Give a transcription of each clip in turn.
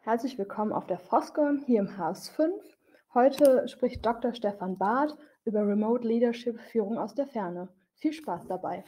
Herzlich willkommen auf der FOSCON hier im HS5. Heute spricht Dr. Stefan Barth über Remote Leadership Führung aus der Ferne. Viel Spaß dabei.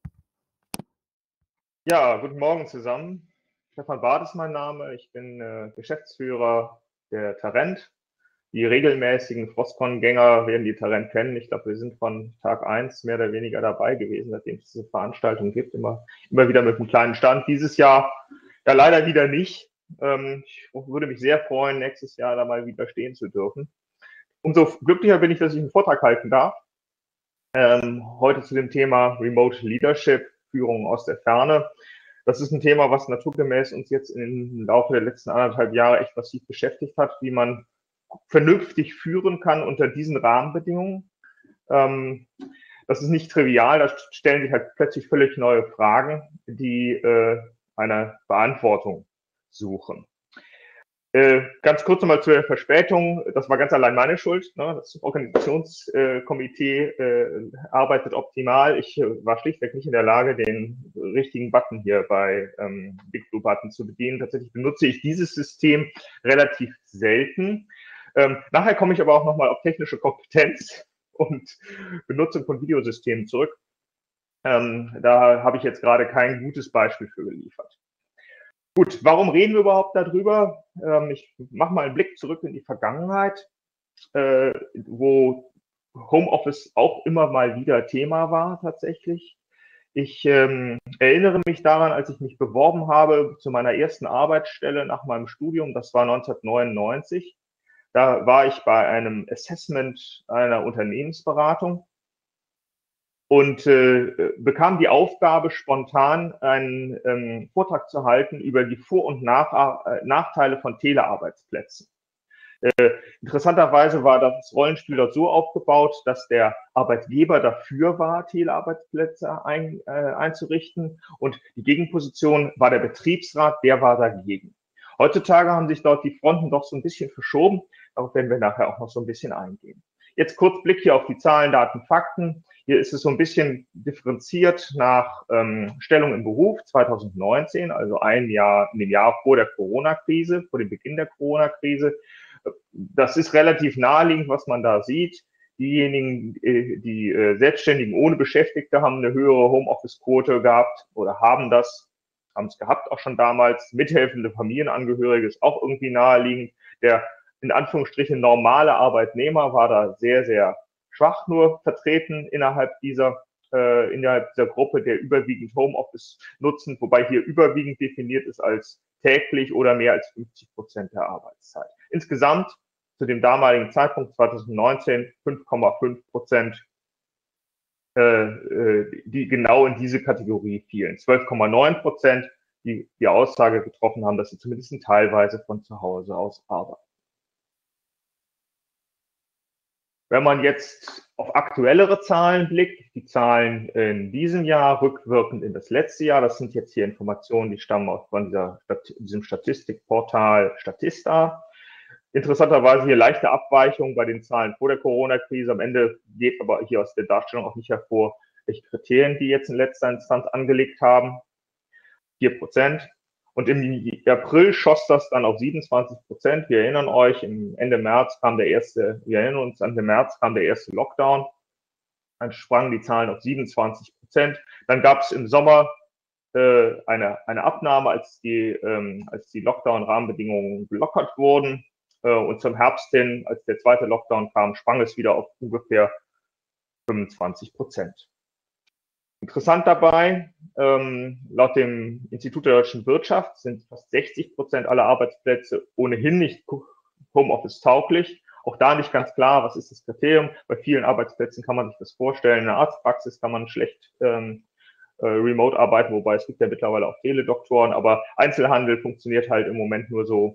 Ja, guten Morgen zusammen. Stefan Barth ist mein Name. Ich bin Geschäftsführer der Tarent. Die regelmäßigen FOSCON-Gänger werden die Tarent kennen. Ich glaube, wir sind von Tag 1 mehr oder weniger dabei gewesen, seitdem es diese Veranstaltung gibt. Immer wieder mit einem kleinen Stand. Dieses Jahr ja leider wieder nicht. Ich würde mich sehr freuen, nächstes Jahr da mal wieder stehen zu dürfen. Umso glücklicher bin ich, dass ich einen Vortrag halten darf. Heute zu dem Thema Remote Leadership, Führung aus der Ferne. Das ist ein Thema, was naturgemäß uns jetzt im Laufe der letzten 1,5 Jahre echt massiv beschäftigt hat, wie man vernünftig führen kann unter diesen Rahmenbedingungen. Das ist nicht trivial, da stellen sich halt plötzlich völlig neue Fragen, die eine Beantwortung suchen. Ganz kurz nochmal zur Verspätung. Das war ganz allein meine Schuld. Ne? Das Organisationskomitee arbeitet optimal. Ich war schlichtweg nicht in der Lage, den richtigen Button hier bei Big Blue Button zu bedienen. Tatsächlich benutze ich dieses System relativ selten. Nachher komme ich aber auch nochmal auf technische Kompetenz und Benutzung von Videosystemen zurück. Da habe ich jetzt gerade kein gutes Beispiel für geliefert. Gut, warum reden wir überhaupt darüber? Ich mache mal einen Blick zurück in die Vergangenheit, wo Homeoffice auch immer mal wieder Thema war tatsächlich. Ich erinnere mich daran, als ich mich beworben habe zu meiner ersten Arbeitsstelle nach meinem Studium, das war 1999. Da war ich bei einem Assessment einer Unternehmensberatung und bekam die Aufgabe, spontan einen Vortrag zu halten über die Vor- und Nachteile von Telearbeitsplätzen. Interessanterweise war das Rollenspiel dort so aufgebaut, dass der Arbeitgeber dafür war, Telearbeitsplätze einzurichten, und die Gegenposition war der Betriebsrat, der war dagegen. Heutzutage haben sich dort die Fronten doch so ein bisschen verschoben, darauf werden wir nachher auch noch so ein bisschen eingehen. Jetzt kurz Blick hier auf die Zahlen, Daten, Fakten. Hier ist es so ein bisschen differenziert nach Stellung im Beruf 2019, also ein Jahr vor der Corona-Krise, vor dem Beginn der Corona-Krise. Das ist relativ naheliegend, was man da sieht. Diejenigen, die Selbstständigen ohne Beschäftigte, haben eine höhere Homeoffice-Quote gehabt oder haben es gehabt auch schon damals. Mithelfende Familienangehörige ist auch irgendwie naheliegend. Der in Anführungsstrichen normale Arbeitnehmer war da sehr, sehr schwach nur vertreten innerhalb dieser Gruppe, der überwiegend Homeoffice nutzen, wobei hier überwiegend definiert ist als täglich oder mehr als 50% der Arbeitszeit. Insgesamt zu dem damaligen Zeitpunkt 2019 5,5%, die genau in diese Kategorie fielen. 12,9%, die die Aussage getroffen haben, dass sie zumindest teilweise von zu Hause aus arbeiten. Wenn man jetzt auf aktuellere Zahlen blickt, die Zahlen in diesem Jahr rückwirkend in das letzte Jahr, das sind jetzt hier Informationen, die stammen aus von diesem Statistikportal Statista. Interessanterweise hier leichte Abweichungen bei den Zahlen vor der Corona-Krise. Am Ende geht aber hier aus der Darstellung auch nicht hervor, welche Kriterien die jetzt in letzter Instanz angelegt haben. 4%. Und im April schoss das dann auf 27%. Wir erinnern euch, Ende März kam der erste Lockdown. Dann sprangen die Zahlen auf 27%. Dann gab es im Sommer eine Abnahme, als die Lockdown-Rahmenbedingungen gelockert wurden. Und zum Herbst hin, als der zweite Lockdown kam, sprang es wieder auf ungefähr 25%. Interessant dabei, laut dem Institut der deutschen Wirtschaft sind fast 60% aller Arbeitsplätze ohnehin nicht Homeoffice tauglich. Auch da nicht ganz klar, was ist das Kriterium. Bei vielen Arbeitsplätzen kann man sich das vorstellen. In der Arztpraxis kann man schlecht remote arbeiten, wobei es gibt ja mittlerweile auch Teledoktoren, aber Einzelhandel funktioniert halt im Moment nur so.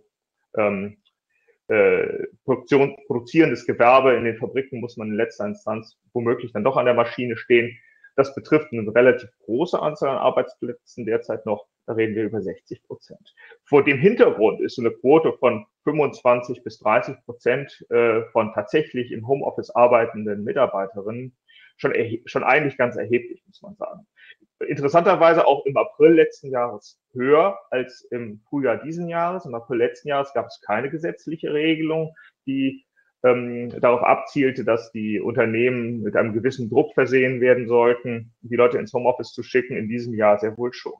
Produzierendes Gewerbe in den Fabriken muss man in letzter Instanz womöglich dann doch an der Maschine stehen. Das betrifft eine relativ große Anzahl an Arbeitsplätzen derzeit noch, da reden wir über 60%. Vor dem Hintergrund ist so eine Quote von 25 bis 30% von tatsächlich im Homeoffice arbeitenden Mitarbeiterinnen schon eigentlich ganz erheblich, muss man sagen. interessanterweise auch im April letzten Jahres höher als im Frühjahr diesen Jahres. Im April letzten Jahres gab es keine gesetzliche Regelung, die darauf abzielte, dass die Unternehmen mit einem gewissen Druck versehen werden sollten, die Leute ins Homeoffice zu schicken. In diesem Jahr sehr wohl schon.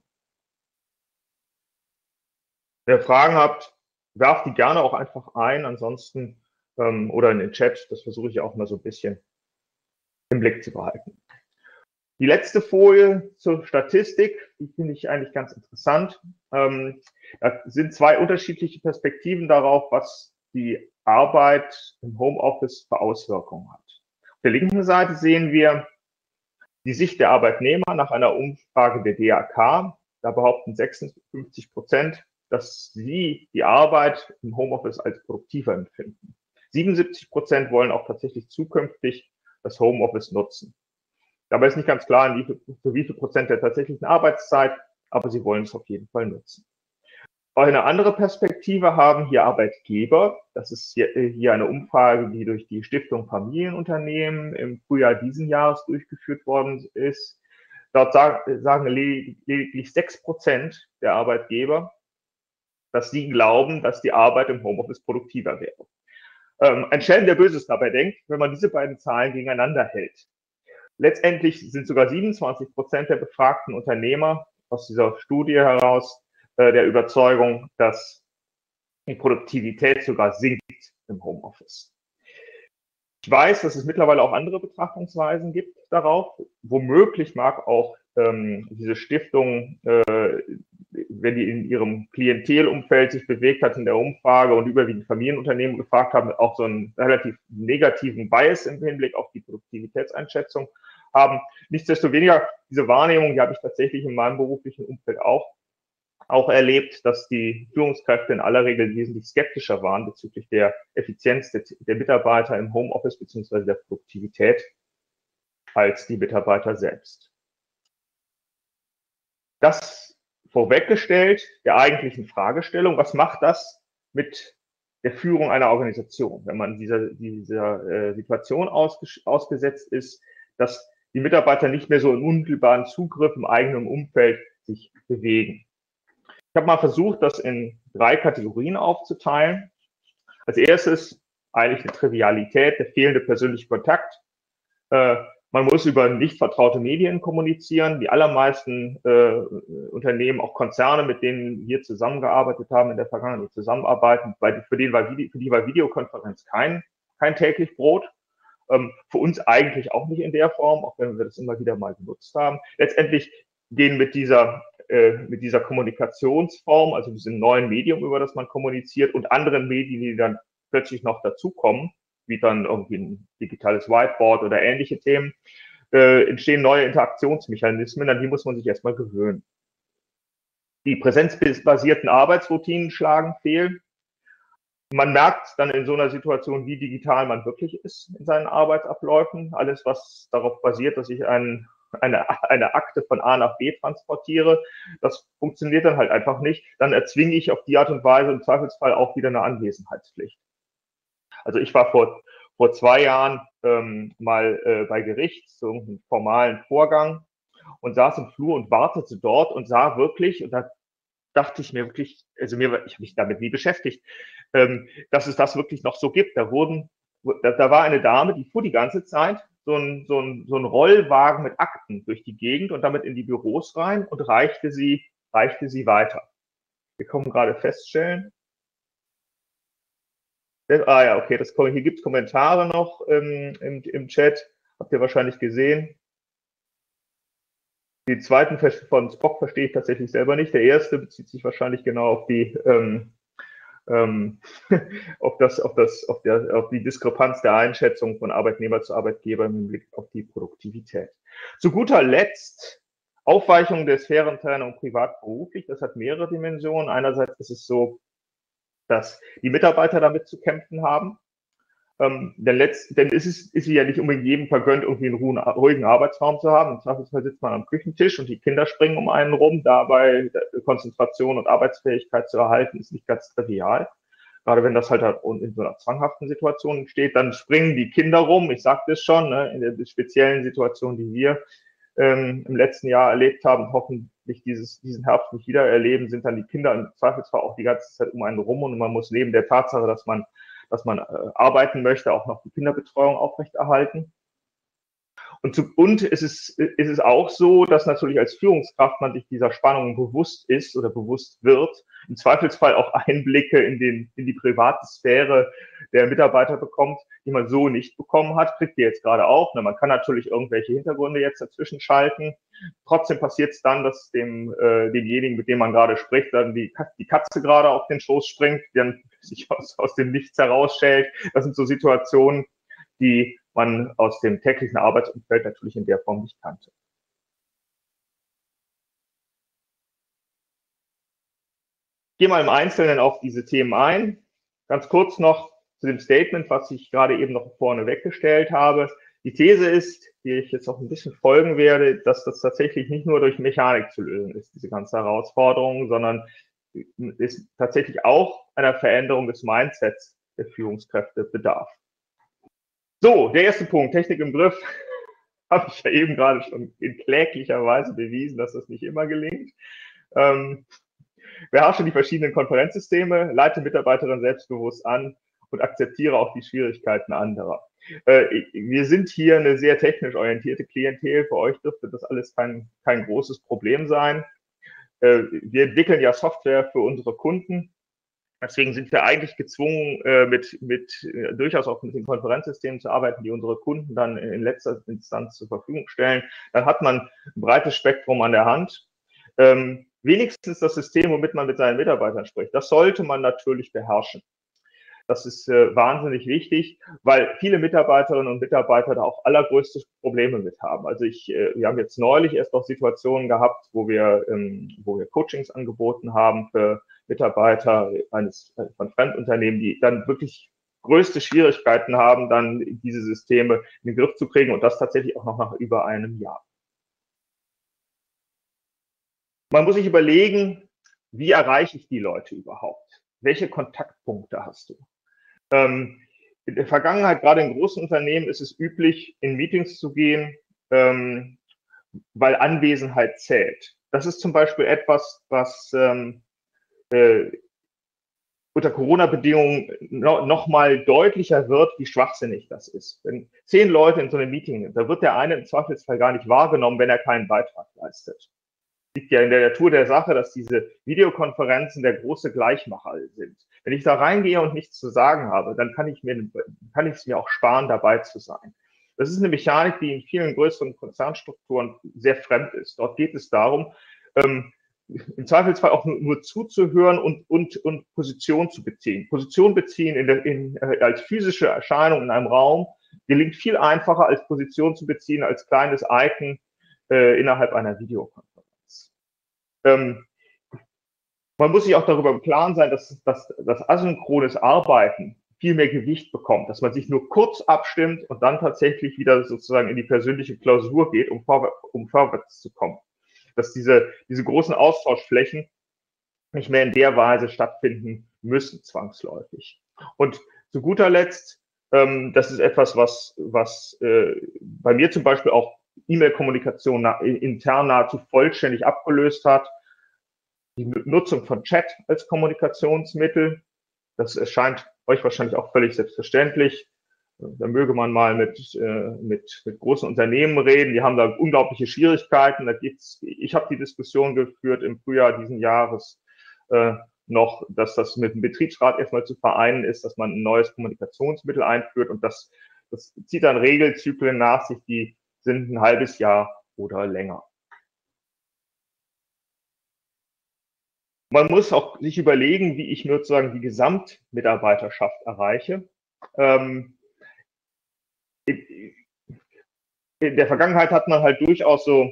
Wenn ihr Fragen habt, werft die gerne auch einfach ein, ansonsten oder in den Chat, das versuche ich auch mal so ein bisschen im Blick zu behalten. Die letzte Folie zur Statistik, die finde ich eigentlich ganz interessant. Da sind zwei unterschiedliche Perspektiven darauf, was die Arbeit im Homeoffice für Auswirkungen hat. Auf der linken Seite sehen wir die Sicht der Arbeitnehmer nach einer Umfrage der DAK. Da behaupten 56%, dass sie die Arbeit im Homeoffice als produktiver empfinden. 77% wollen auch tatsächlich zukünftig das Homeoffice nutzen. Dabei ist nicht ganz klar, für wie viel Prozent der tatsächlichen Arbeitszeit, aber sie wollen es auf jeden Fall nutzen. Auch eine andere Perspektive haben hier Arbeitgeber. Das ist hier eine Umfrage, die durch die Stiftung Familienunternehmen im Frühjahr diesen Jahres durchgeführt worden ist. Dort sagen lediglich 6% der Arbeitgeber, dass sie glauben, dass die Arbeit im Homeoffice produktiver wäre. Ein Schelm, der Böses dabei denkt, wenn man diese beiden Zahlen gegeneinander hält. Letztendlich sind sogar 27% der befragten Unternehmer aus dieser Studie heraus der Überzeugung, dass die Produktivität sogar sinkt im Homeoffice. Ich weiß, dass es mittlerweile auch andere Betrachtungsweisen gibt darauf. Womöglich mag auch diese Stiftung, wenn die in ihrem Klientelumfeld sich bewegt hat in der Umfrage und überwiegend Familienunternehmen gefragt haben, auch so einen relativ negativen Bias im Hinblick auf die Produktivitätseinschätzung haben. Nichtsdestoweniger, diese Wahrnehmung, die habe ich tatsächlich in meinem beruflichen Umfeld auch erlebt, dass die Führungskräfte in aller Regel wesentlich skeptischer waren bezüglich der Effizienz der Mitarbeiter im Homeoffice bzw. der Produktivität als die Mitarbeiter selbst. Das vorweggestellt der eigentlichen Fragestellung, was macht das mit der Führung einer Organisation, wenn man dieser Situation ausgesetzt ist, dass die Mitarbeiter nicht mehr so in unmittelbaren Zugriff im eigenen Umfeld sich bewegen. Ich habe mal versucht, das in 3 Kategorien aufzuteilen. Als erstes eigentlich eine Trivialität, der fehlende persönliche Kontakt. Man muss über nicht vertraute Medien kommunizieren. Die allermeisten Unternehmen, auch Konzerne, mit denen wir zusammengearbeitet haben in der Vergangenheit, zusammenarbeiten, für die war Videokonferenz kein täglich Brot. Für uns eigentlich auch nicht in der Form, auch wenn wir das immer wieder mal genutzt haben. Letztendlich gehen mit dieser Kommunikationsform, also diesem neuen Medium, über das man kommuniziert, und anderen Medien, die dann plötzlich noch dazukommen, wie dann irgendwie ein digitales Whiteboard oder ähnliche Themen, entstehen neue Interaktionsmechanismen, an die muss man sich erstmal gewöhnen. Die präsenzbasierten Arbeitsroutinen schlagen fehl. Man merkt dann in so einer Situation, wie digital man wirklich ist in seinen Arbeitsabläufen. Alles, was darauf basiert, dass ich eine Akte von A nach B transportiere, das funktioniert dann halt einfach nicht. Dann erzwinge ich auf die Art und Weise im Zweifelsfall auch wieder eine Anwesenheitspflicht. Also ich war vor 2 Jahren mal bei Gericht, so einem formalen Vorgang, und saß im Flur und wartete dort und sah wirklich, und da dachte ich mir wirklich, also ich habe mich damit nie beschäftigt, dass es das wirklich noch so gibt. Da war eine Dame, die fuhr die ganze Zeit so ein Rollwagen mit Akten durch die Gegend und damit in die Büros rein und reichte sie weiter. Wir kommen gerade feststellen. Ja, okay, hier gibt es Kommentare noch im Chat. Habt ihr wahrscheinlich gesehen. Den zweiten von Spock verstehe ich tatsächlich selber nicht. Der erste bezieht sich wahrscheinlich genau auf die auf die Diskrepanz der Einschätzung von Arbeitnehmer zu Arbeitgeber im Blick auf die Produktivität. Zu guter Letzt Aufweichung der Sphärentrennung privat-beruflich. Das hat mehrere Dimensionen. Einerseits ist es so, dass die Mitarbeiter damit zu kämpfen haben. Denn ist es ja nicht unbedingt jedem vergönnt, irgendwie einen ruhigen Arbeitsraum zu haben. Im Zweifelsfall sitzt man am Küchentisch und die Kinder springen um einen rum. Dabei Konzentration und Arbeitsfähigkeit zu erhalten, ist nicht ganz trivial. Gerade wenn das halt in so einer zwanghaften Situation steht, dann springen die Kinder rum. Ich sagte es schon, ne, in der speziellen Situation, die wir im letzten Jahr erlebt haben, hoffentlich diesen Herbst nicht wieder erleben, sind dann die Kinder im Zweifelsfall auch die ganze Zeit um einen rum und man muss neben der Tatsache, dass man arbeiten möchte, auch noch die Kinderbetreuung aufrechterhalten. Und es ist auch so, dass natürlich als Führungskraft man sich dieser Spannung bewusst ist oder bewusst wird, im Zweifelsfall auch Einblicke in die private Sphäre der Mitarbeiter bekommt, die man so nicht bekommen hat, kriegt ihr jetzt gerade auch. Man kann natürlich irgendwelche Hintergründe jetzt dazwischen schalten. Trotzdem passiert es dann, dass demjenigen, mit dem man gerade spricht, dann die Katze gerade auf den Schoß springt, die dann sich aus dem Nichts herausstellt. Das sind so Situationen, die man aus dem täglichen Arbeitsumfeld natürlich in der Form nicht kannte. Ich gehe mal im Einzelnen auf diese Themen ein. Ganz kurz noch zu dem Statement, was ich gerade eben noch vorne weggestellt habe. Die These ist, die ich jetzt auch ein bisschen folgen werde, dass das tatsächlich nicht nur durch Mechanik zu lösen ist, diese ganze Herausforderung, sondern es tatsächlich auch einer Veränderung des Mindsets der Führungskräfte bedarf. So, der erste Punkt, Technik im Griff, habe ich ja eben gerade schon in kläglicher Weise bewiesen, dass das nicht immer gelingt. Beherrsche die verschiedenen Konferenzsysteme, leite Mitarbeiterinnen selbstbewusst an und akzeptiere auch die Schwierigkeiten anderer. Wir sind hier eine sehr technisch orientierte Klientel. Für euch dürfte das alles kein großes Problem sein. Wir entwickeln ja Software für unsere Kunden. Deswegen sind wir eigentlich gezwungen, durchaus auch mit den Konferenzsystemen zu arbeiten, die unsere Kunden dann in letzter Instanz zur Verfügung stellen. Dann hat man ein breites Spektrum an der Hand. Wenigstens das System, womit man mit seinen Mitarbeitern spricht, das sollte man natürlich beherrschen. Das ist wahnsinnig wichtig, weil viele Mitarbeiterinnen und Mitarbeiter da auch allergrößte Probleme mit haben. Also wir haben jetzt neulich erst noch Situationen gehabt, wo wir Coachings angeboten haben für Mitarbeiter von Fremdunternehmen, die dann wirklich größte Schwierigkeiten haben, dann diese Systeme in den Griff zu kriegen und das tatsächlich auch noch nach über einem Jahr. Man muss sich überlegen, wie erreiche ich die Leute überhaupt? Welche Kontaktpunkte hast du? In der Vergangenheit, gerade in großen Unternehmen, ist es üblich, in Meetings zu gehen, weil Anwesenheit zählt. Das ist zum Beispiel etwas, was unter Corona-Bedingungen noch mal deutlicher wird, wie schwachsinnig das ist. Wenn 10 Leute in so einem Meeting sind, da wird der eine im Zweifelsfall gar nicht wahrgenommen, wenn er keinen Beitrag leistet. Liegt ja in der Natur der Sache, dass diese Videokonferenzen der große Gleichmacher sind. Wenn ich da reingehe und nichts zu sagen habe, dann kann ich es mir auch sparen, dabei zu sein. Das ist eine Mechanik, die in vielen größeren Konzernstrukturen sehr fremd ist. Dort geht es darum, im Zweifelsfall auch nur zuzuhören und Position zu beziehen. Position beziehen als physische Erscheinung in einem Raum gelingt viel einfacher als Position zu beziehen als kleines Icon innerhalb einer Videokonferenz. Man muss sich auch darüber im Klaren sein, dass asynchrones Arbeiten viel mehr Gewicht bekommt, dass man sich nur kurz abstimmt und dann tatsächlich wieder sozusagen in die persönliche Klausur geht, um vorwärts zu kommen. Dass diese großen Austauschflächen nicht mehr in der Weise stattfinden müssen, zwangsläufig. Und zu guter Letzt, das ist etwas, was bei mir zum Beispiel auch E-Mail-Kommunikation intern nahezu vollständig abgelöst hat. Die Nutzung von Chat als Kommunikationsmittel, das erscheint euch wahrscheinlich auch völlig selbstverständlich. Da möge man mal mit großen Unternehmen reden, die haben da unglaubliche Schwierigkeiten. Ich habe die Diskussion geführt im Frühjahr diesen Jahres noch, dass das mit dem Betriebsrat erstmal zu vereinen ist, dass man ein neues Kommunikationsmittel einführt und das zieht dann Regelzyklen nach sich, die sind ein halbes Jahr oder länger. Man muss auch sich überlegen, wie ich sozusagen die Gesamtmitarbeiterschaft erreiche. In der Vergangenheit hat man halt durchaus so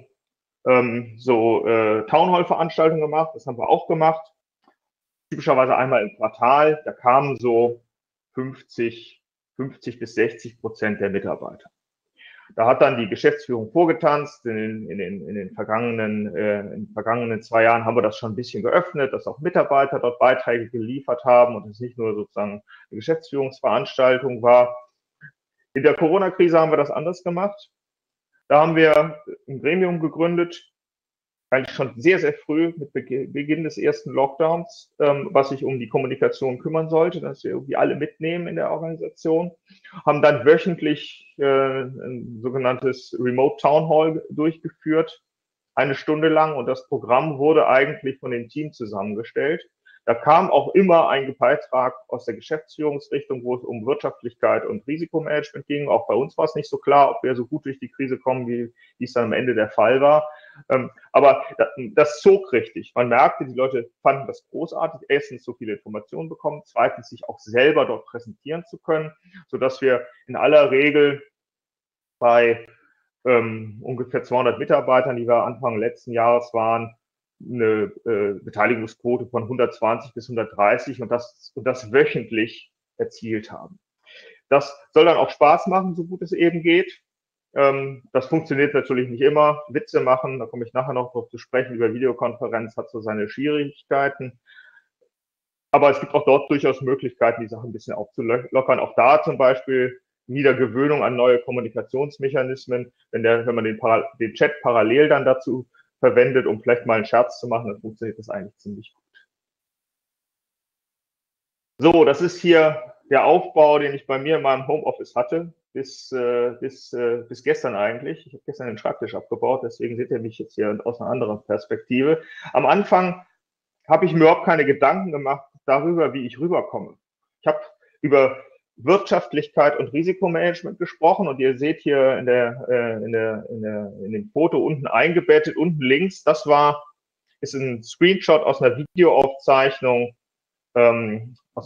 Townhall-Veranstaltungen gemacht, das haben wir auch gemacht. Typischerweise einmal im Quartal, da kamen so 50 bis 60% der Mitarbeiter. Da hat dann die Geschäftsführung vorgetanzt. In den vergangenen 2 Jahren haben wir das schon ein bisschen geöffnet, dass auch Mitarbeiter dort Beiträge geliefert haben und es nicht nur sozusagen eine Geschäftsführungsveranstaltung war. In der Corona-Krise haben wir das anders gemacht. Da haben wir ein Gremium gegründet, eigentlich schon sehr, sehr früh mit Beginn des ersten Lockdowns, was sich um die Kommunikation kümmern sollte, dass wir irgendwie alle mitnehmen in der Organisation, haben dann wöchentlich ein sogenanntes Remote Town Hall durchgeführt, 1 Stunde lang, und das Programm wurde eigentlich von dem Team zusammengestellt. Da kam auch immer ein Beitrag aus der Geschäftsführungsrichtung, wo es um Wirtschaftlichkeit und Risikomanagement ging. Auch bei uns war es nicht so klar, ob wir so gut durch die Krise kommen, wie es dann am Ende der Fall war. Aber das zog richtig. Man merkte, die Leute fanden das großartig, erstens so viele Informationen bekommen, zweitens sich auch selber dort präsentieren zu können, sodass wir in aller Regel bei ungefähr 200 Mitarbeitern, die wir Anfang letzten Jahres waren, eine Beteiligungsquote von 120 bis 130 und das wöchentlich erzielt haben. Das soll dann auch Spaß machen, so gut es eben geht. Das funktioniert natürlich nicht immer. Witze machen, da komme ich nachher noch drauf zu sprechen, über Videokonferenz hat so seine Schwierigkeiten. Aber es gibt auch dort durchaus Möglichkeiten, die Sachen ein bisschen aufzulockern. Auch da zum Beispiel Niedergewöhnung an neue Kommunikationsmechanismen. Wenn man den Chat parallel dann dazu verwendet, um vielleicht mal einen Scherz zu machen, dann funktioniert das eigentlich ziemlich gut. So, das ist hier der Aufbau, den ich bei mir in meinem Homeoffice hatte, bis gestern eigentlich. Ich habe gestern den Schreibtisch abgebaut, deswegen seht ihr mich jetzt hier aus einer anderen Perspektive. Am Anfang habe ich mir überhaupt keine Gedanken gemacht darüber, wie ich rüberkomme. Ich habe über Wirtschaftlichkeit und Risikomanagement gesprochen und ihr seht hier in dem Foto unten eingebettet, unten links, ist ein Screenshot aus einer Videoaufzeichnung aus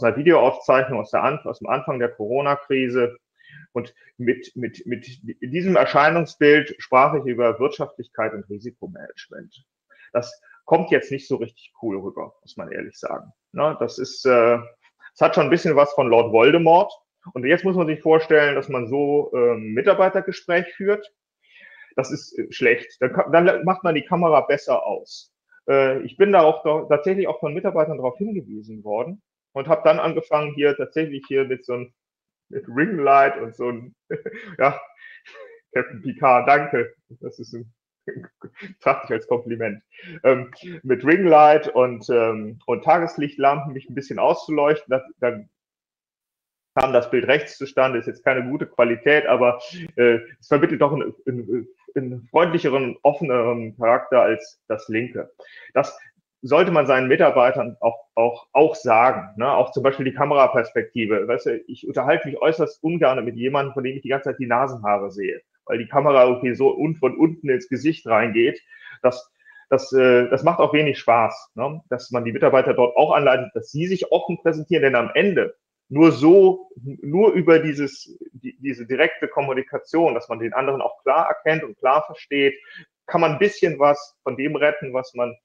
dem Anfang der Corona-Krise. Und mit diesem Erscheinungsbild sprach ich über Wirtschaftlichkeit und Risikomanagement. Das kommt jetzt nicht so richtig cool rüber, muss man ehrlich sagen. Das hat schon ein bisschen was von Lord Voldemort. Und jetzt muss man sich vorstellen, dass man so ein Mitarbeitergespräch führt. Das ist schlecht. Dann macht man die Kamera besser aus. Ich bin da auch tatsächlich auch von Mitarbeitern darauf hingewiesen worden und habe dann angefangen, tatsächlich mit Ringlight und so ein, ja, Captain Picard, danke. Das ist trachte ich als Kompliment. Mit Ringlight und Tageslichtlampen mich ein bisschen auszuleuchten. Dann kam das Bild rechts zustande, ist jetzt keine gute Qualität, aber es vermittelt doch einen freundlicheren, offeneren Charakter als das linke. Das sollte man seinen Mitarbeitern auch sagen, ne? Auch zum Beispiel die Kameraperspektive. Weißt du, ich unterhalte mich äußerst ungern mit jemandem, von dem ich die ganze Zeit die Nasenhaare sehe, weil die Kamera irgendwie so von unten ins Gesicht reingeht. Das macht auch wenig Spaß, ne? Dass man die Mitarbeiter dort auch anleitet, dass sie sich offen präsentieren, denn am Ende nur über diese direkte Kommunikation, dass man den anderen auch klar erkennt und klar versteht, kann man ein bisschen was von dem retten, was man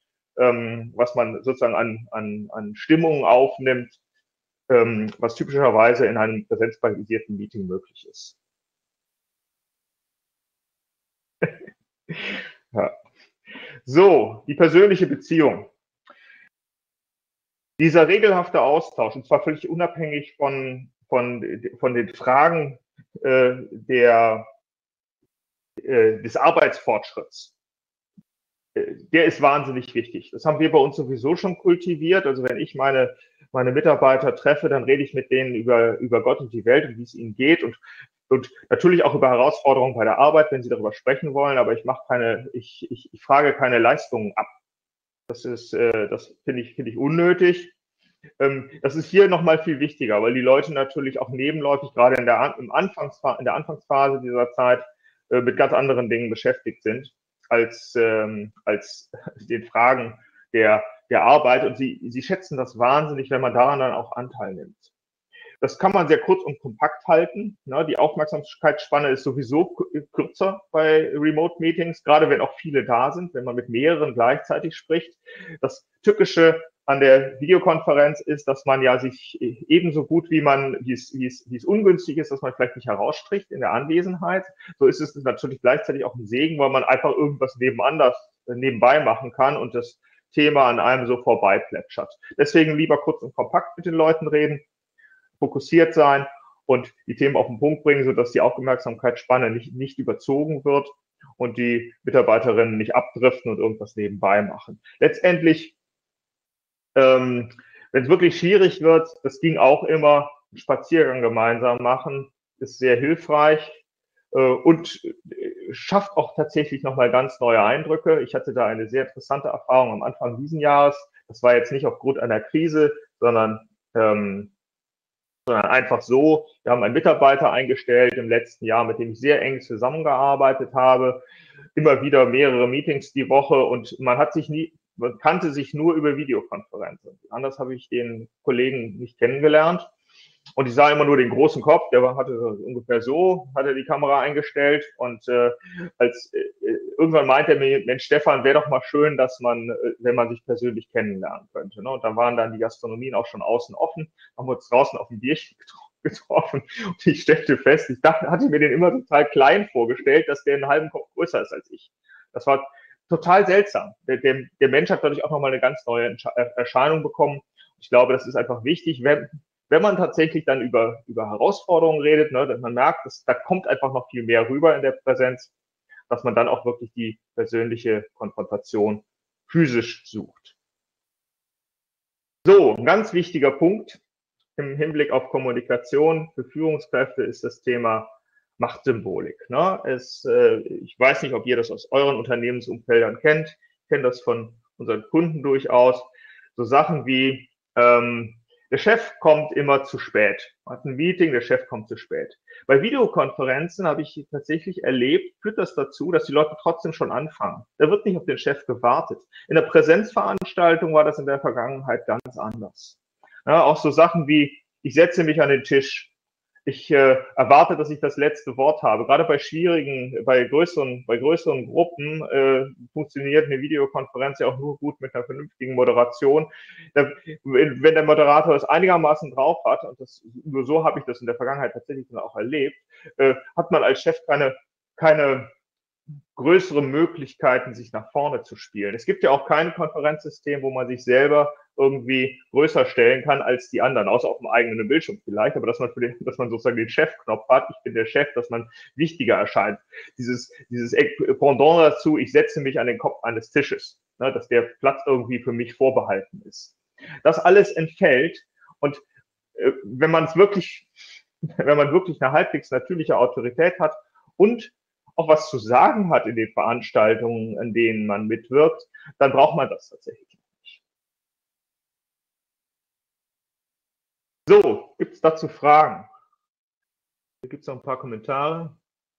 sozusagen an Stimmungen aufnimmt, was typischerweise in einem präsenzbasierten Meeting möglich ist. Ja. So, die persönliche Beziehung. Dieser regelhafte Austausch, und zwar völlig unabhängig von den Fragen des Arbeitsfortschritts, der ist wahnsinnig wichtig. Das haben wir bei uns sowieso schon kultiviert. Also wenn ich meine Mitarbeiter treffe, dann rede ich mit denen über Gott und die Welt und wie es ihnen geht und natürlich auch über Herausforderungen bei der Arbeit, wenn sie darüber sprechen wollen. Aber ich frage keine Leistungen ab. Das finde ich unnötig. Das ist hier nochmal viel wichtiger, weil die Leute natürlich auch nebenläufig, gerade in der Anfangsphase dieser Zeit, mit ganz anderen Dingen beschäftigt sind als den Fragen der Arbeit. Und sie schätzen das wahnsinnig, wenn man daran dann auch Anteil nimmt. Das kann man sehr kurz und kompakt halten. Die Aufmerksamkeitsspanne ist sowieso kürzer bei Remote-Meetings, gerade wenn auch viele da sind, wenn man mit mehreren gleichzeitig spricht. Das Tückische an der Videokonferenz ist, dass man ja sich ebenso gut, wie es ungünstig ist, dass man vielleicht nicht herausstricht in der Anwesenheit. So ist es natürlich gleichzeitig auch ein Segen, weil man einfach irgendwas nebenbei machen kann und das Thema an einem so vorbei plätschert. Deswegen lieber kurz und kompakt mit den Leuten reden, fokussiert sein und die Themen auf den Punkt bringen, sodass die Aufmerksamkeitsspanne nicht überzogen wird. und die Mitarbeiterinnen nicht abdriften und irgendwas nebenbei machen. Letztendlich, wenn es wirklich schwierig wird, das ging auch immer, einen Spaziergang gemeinsam machen, ist sehr hilfreich und schafft auch tatsächlich nochmal ganz neue Eindrücke. Ich hatte da eine sehr interessante Erfahrung am Anfang dieses Jahres. Das war jetzt nicht aufgrund einer Krise, sondern einfach so. Wir haben einen Mitarbeiter eingestellt im letzten Jahr, mit dem ich sehr eng zusammengearbeitet habe. Immer wieder mehrere Meetings die Woche und man kannte sich nur über Videokonferenzen. Anders habe ich den Kollegen nicht kennengelernt. Und ich sah immer nur den großen Kopf, der hatte ungefähr so, hat er die Kamera eingestellt und irgendwann meinte er mir, Mensch Stefan, wäre doch mal schön, dass man, wenn man sich persönlich kennenlernen könnte. Ne? Und dann waren dann die Gastronomien auch schon außen offen, haben wir uns draußen auf dem Bierchen getroffen und ich stellte fest, hatte mir den immer total klein vorgestellt, dass der einen halben Kopf größer ist als ich. Das war total seltsam. Der Mensch hat dadurch auch nochmal eine ganz neue Erscheinung bekommen. Ich glaube, das ist einfach wichtig, wenn man tatsächlich dann über Herausforderungen redet, ne, dass man merkt, da kommt einfach noch viel mehr rüber in der Präsenz, dass man dann auch wirklich die persönliche Konfrontation physisch sucht. So, ein ganz wichtiger Punkt im Hinblick auf Kommunikation für Führungskräfte ist das Thema Machtsymbolik. Ne? Ich weiß nicht, ob ihr das aus euren Unternehmensumfeldern kennt. Ich kenne das von unseren Kunden durchaus. So Sachen wie der Chef kommt immer zu spät. Man hat ein Meeting, der Chef kommt zu spät. Bei Videokonferenzen habe ich tatsächlich erlebt, führt das dazu, dass die Leute trotzdem schon anfangen. Da wird nicht auf den Chef gewartet. In der Präsenzveranstaltung war das in der Vergangenheit ganz anders. Ja, auch so Sachen wie, ich setze mich an den Tisch. Ich erwarte, dass ich das letzte Wort habe. Gerade bei größeren Gruppen funktioniert eine Videokonferenz ja auch nur gut mit einer vernünftigen Moderation. Wenn der Moderator es einigermaßen drauf hat, und nur so habe ich das in der Vergangenheit tatsächlich dann auch erlebt, hat man als Chef keine größere Möglichkeiten, sich nach vorne zu spielen. Es gibt ja auch kein Konferenzsystem, wo man sich selber irgendwie größer stellen kann als die anderen, außer auf dem eigenen Bildschirm vielleicht, aber dass man sozusagen den Chefknopf hat, ich bin der Chef, dass man wichtiger erscheint. Dieses Pendant dazu, ich setze mich an den Kopf eines Tisches, ne, dass der Platz irgendwie für mich vorbehalten ist. Das alles entfällt und wenn man wirklich eine halbwegs natürliche Autorität hat und auch was zu sagen hat in den Veranstaltungen, an denen man mitwirkt, dann braucht man das tatsächlich nicht. So, gibt es dazu Fragen? Hier gibt es noch ein paar Kommentare.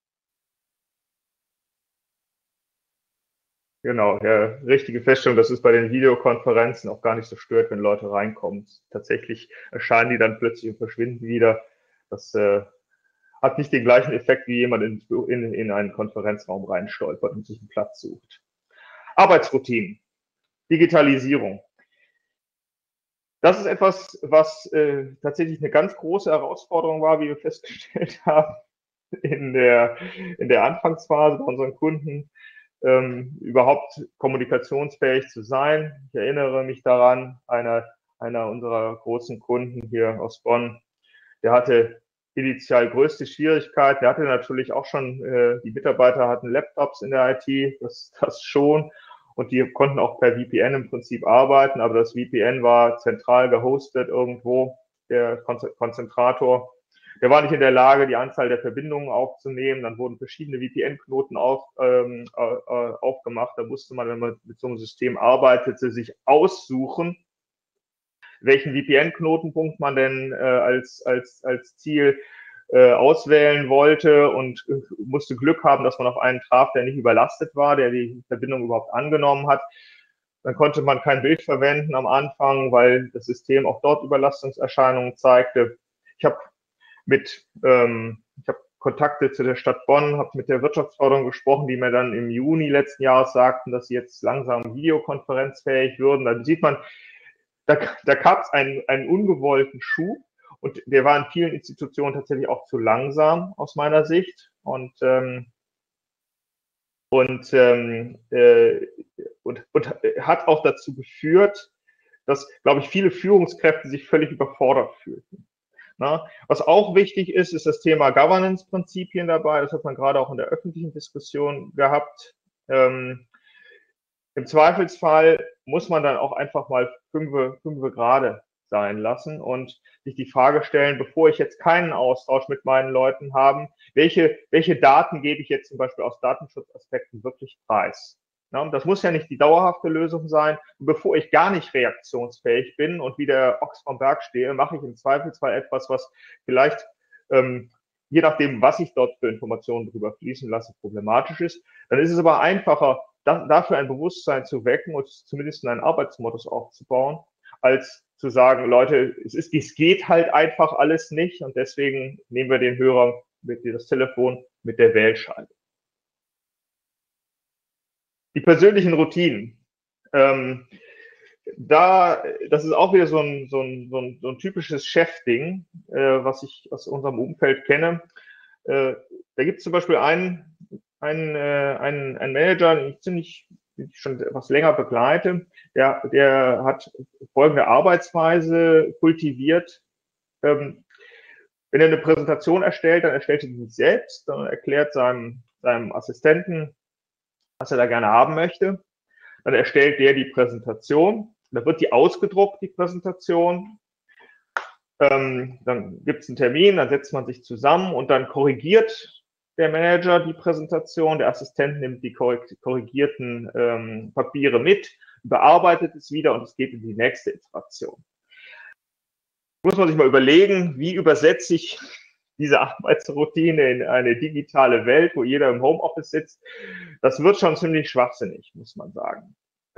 Genau, ja, richtige Feststellung, dass es bei den Videokonferenzen auch gar nicht so stört, wenn Leute reinkommen. Tatsächlich erscheinen die dann plötzlich und verschwinden wieder. Das hat nicht den gleichen Effekt, wie jemand in einen Konferenzraum reinstolpert und sich einen Platz sucht. Arbeitsroutinen, Digitalisierung. Das ist etwas, was tatsächlich eine ganz große Herausforderung war, wie wir festgestellt haben, in der Anfangsphase bei unseren Kunden, überhaupt kommunikationsfähig zu sein. Ich erinnere mich daran, einer unserer großen Kunden hier aus Bonn, der hatte initial größte Schwierigkeit. Der hatte natürlich auch schon, die Mitarbeiter hatten Laptops in der IT, das schon. Und die konnten auch per VPN im Prinzip arbeiten, aber das VPN war zentral gehostet irgendwo, der Konzentrator. Der war nicht in der Lage, die Anzahl der Verbindungen aufzunehmen. Dann wurden verschiedene VPN-Knoten aufgemacht. Da musste man, wenn man mit so einem System arbeitete, sich aussuchen, welchen VPN-Knotenpunkt man denn als Ziel auswählen wollte und musste Glück haben, dass man auf einen traf, der nicht überlastet war, der die Verbindung überhaupt angenommen hat. Dann konnte man kein Bild verwenden am Anfang, weil das System auch dort Überlastungserscheinungen zeigte. Ich habe Kontakte zu der Stadt Bonn, habe mit der Wirtschaftsförderung gesprochen, die mir dann im Juni letzten Jahres sagten, dass sie jetzt langsam videokonferenzfähig würden. Da sieht man, da gab es einen ungewollten Schub und der war in vielen Institutionen tatsächlich auch zu langsam aus meiner Sicht und hat auch dazu geführt, dass, glaube ich, viele Führungskräfte sich völlig überfordert fühlten. Na, was auch wichtig ist, ist das Thema Governance-Prinzipien dabei. Das hat man gerade auch in der öffentlichen Diskussion gehabt. Im Zweifelsfall muss man dann auch einfach mal fünfe gerade sein lassen und sich die Frage stellen, bevor ich jetzt keinen Austausch mit meinen Leuten habe, welche Daten gebe ich jetzt zum Beispiel aus Datenschutzaspekten wirklich preis? Ja, das muss ja nicht die dauerhafte Lösung sein. Und bevor ich gar nicht reaktionsfähig bin und wie der Ochs vom Berg stehe, mache ich im Zweifelsfall etwas, was vielleicht, je nachdem, was ich dort für Informationen drüber fließen lasse, problematisch ist. Dann ist es aber einfacher, dafür ein Bewusstsein zu wecken und zumindest einen Arbeitsmodus aufzubauen, als zu sagen, Leute, es geht halt einfach alles nicht und deswegen nehmen wir den Hörer mit das Telefon mit der Wählscheibe. Die persönlichen Routinen. Das ist auch wieder so ein typisches Chefding, was ich aus unserem Umfeld kenne. Da gibt es zum Beispiel einen Manager, den ich schon etwas länger begleite, der hat folgende Arbeitsweise kultiviert. Wenn er eine Präsentation erstellt, dann erstellt er die nicht selbst, sondern erklärt seinem Assistenten, was er da gerne haben möchte. Dann erstellt der die Präsentation. Dann wird die ausgedruckt, die Präsentation. Dann gibt es einen Termin, dann setzt man sich zusammen und dann korrigiert der Manager die Präsentation. Der Assistent nimmt die korrigierten Papiere mit, bearbeitet es wieder und es geht in die nächste Iteration. Muss man sich mal überlegen, wie übersetze ich diese Arbeitsroutine in eine digitale Welt, wo jeder im Homeoffice sitzt. Das wird schon ziemlich schwachsinnig, muss man sagen.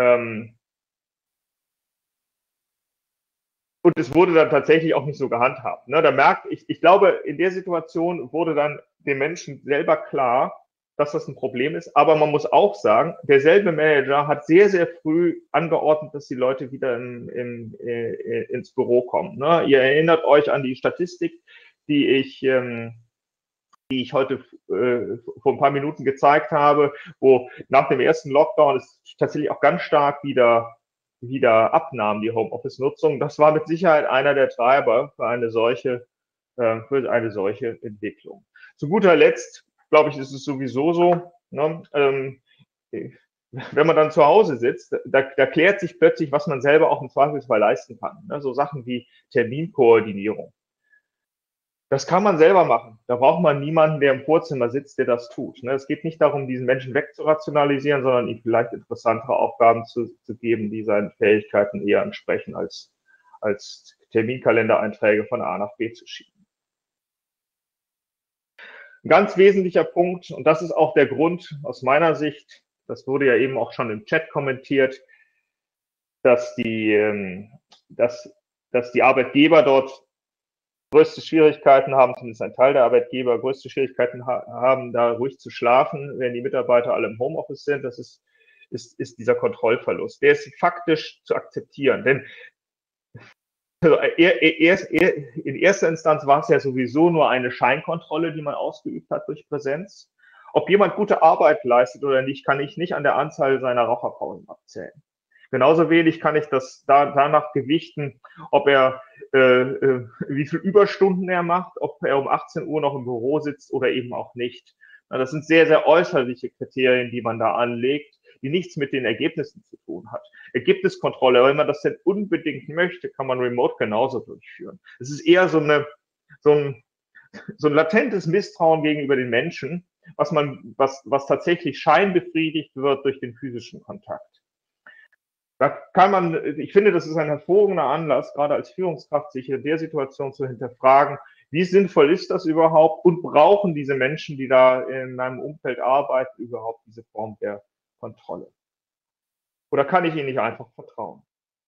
Und es wurde dann tatsächlich auch nicht so gehandhabt. Ne? Da merkt ich glaube, in der Situation wurde dann den Menschen selber klar, dass das ein Problem ist. Aber man muss auch sagen, derselbe Manager hat sehr, sehr früh angeordnet, dass die Leute wieder ins Büro kommen. Ne? Ihr erinnert euch an die Statistik, die ich heute vor ein paar Minuten gezeigt habe, wo nach dem ersten Lockdown es tatsächlich auch ganz stark wieder abnahm, die Homeoffice-Nutzung. Das war mit Sicherheit einer der Treiber für eine solche Entwicklung. Zu guter Letzt, glaube ich, ist es sowieso so, ne, wenn man dann zu Hause sitzt, da klärt sich plötzlich, was man selber auch im Zweifelsfall leisten kann. Ne? So Sachen wie Terminkoordinierung. Das kann man selber machen. Da braucht man niemanden, der im Vorzimmer sitzt, der das tut. Es geht nicht darum, diesen Menschen wegzurationalisieren, sondern ihm vielleicht interessantere Aufgaben zu geben, die seinen Fähigkeiten eher entsprechen, als Terminkalendereinträge von A nach B zu schieben. Ein ganz wesentlicher Punkt, und das ist auch der Grund aus meiner Sicht, das wurde ja eben auch schon im Chat kommentiert, dass die Arbeitgeber dort größte Schwierigkeiten haben, zumindest ein Teil der Arbeitgeber größte Schwierigkeiten haben, da ruhig zu schlafen, wenn die Mitarbeiter alle im Homeoffice sind. Das ist dieser Kontrollverlust. Der ist faktisch zu akzeptieren, denn also in erster Instanz war es ja sowieso nur eine Scheinkontrolle, die man ausgeübt hat durch Präsenz. Ob jemand gute Arbeit leistet oder nicht, kann ich nicht an der Anzahl seiner Raucherpausen abzählen. Genauso wenig kann ich das danach gewichten, ob er wie viel Überstunden er macht, ob er um 18 Uhr noch im Büro sitzt oder eben auch nicht. Das sind sehr, sehr äußerliche Kriterien, die man da anlegt, die nichts mit den Ergebnissen zu tun hat. Ergebniskontrolle, wenn man das denn unbedingt möchte, kann man remote genauso durchführen. Es ist eher so ein latentes Misstrauen gegenüber den Menschen, was tatsächlich scheinbefriedigt wird durch den physischen Kontakt. Da kann man, ich finde, das ist ein hervorragender Anlass, gerade als Führungskraft, sich in der Situation zu hinterfragen, wie sinnvoll ist das überhaupt und brauchen diese Menschen, die da in meinem Umfeld arbeiten, überhaupt diese Form der Kontrolle? Oder kann ich ihnen nicht einfach vertrauen?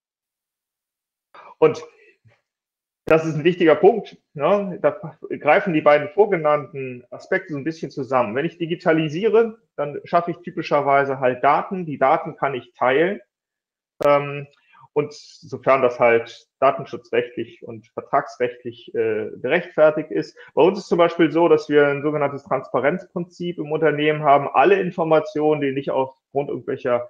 Und das ist ein wichtiger Punkt. Ne? Da greifen die beiden vorgenannten Aspekte so ein bisschen zusammen. Wenn ich digitalisiere, dann schaffe ich typischerweise halt Daten. Die Daten kann ich teilen. Und sofern das halt datenschutzrechtlich und vertragsrechtlich gerechtfertigt ist. Bei uns ist zum Beispiel so, dass wir ein sogenanntes Transparenzprinzip im Unternehmen haben. Alle Informationen, die nicht aufgrund irgendwelcher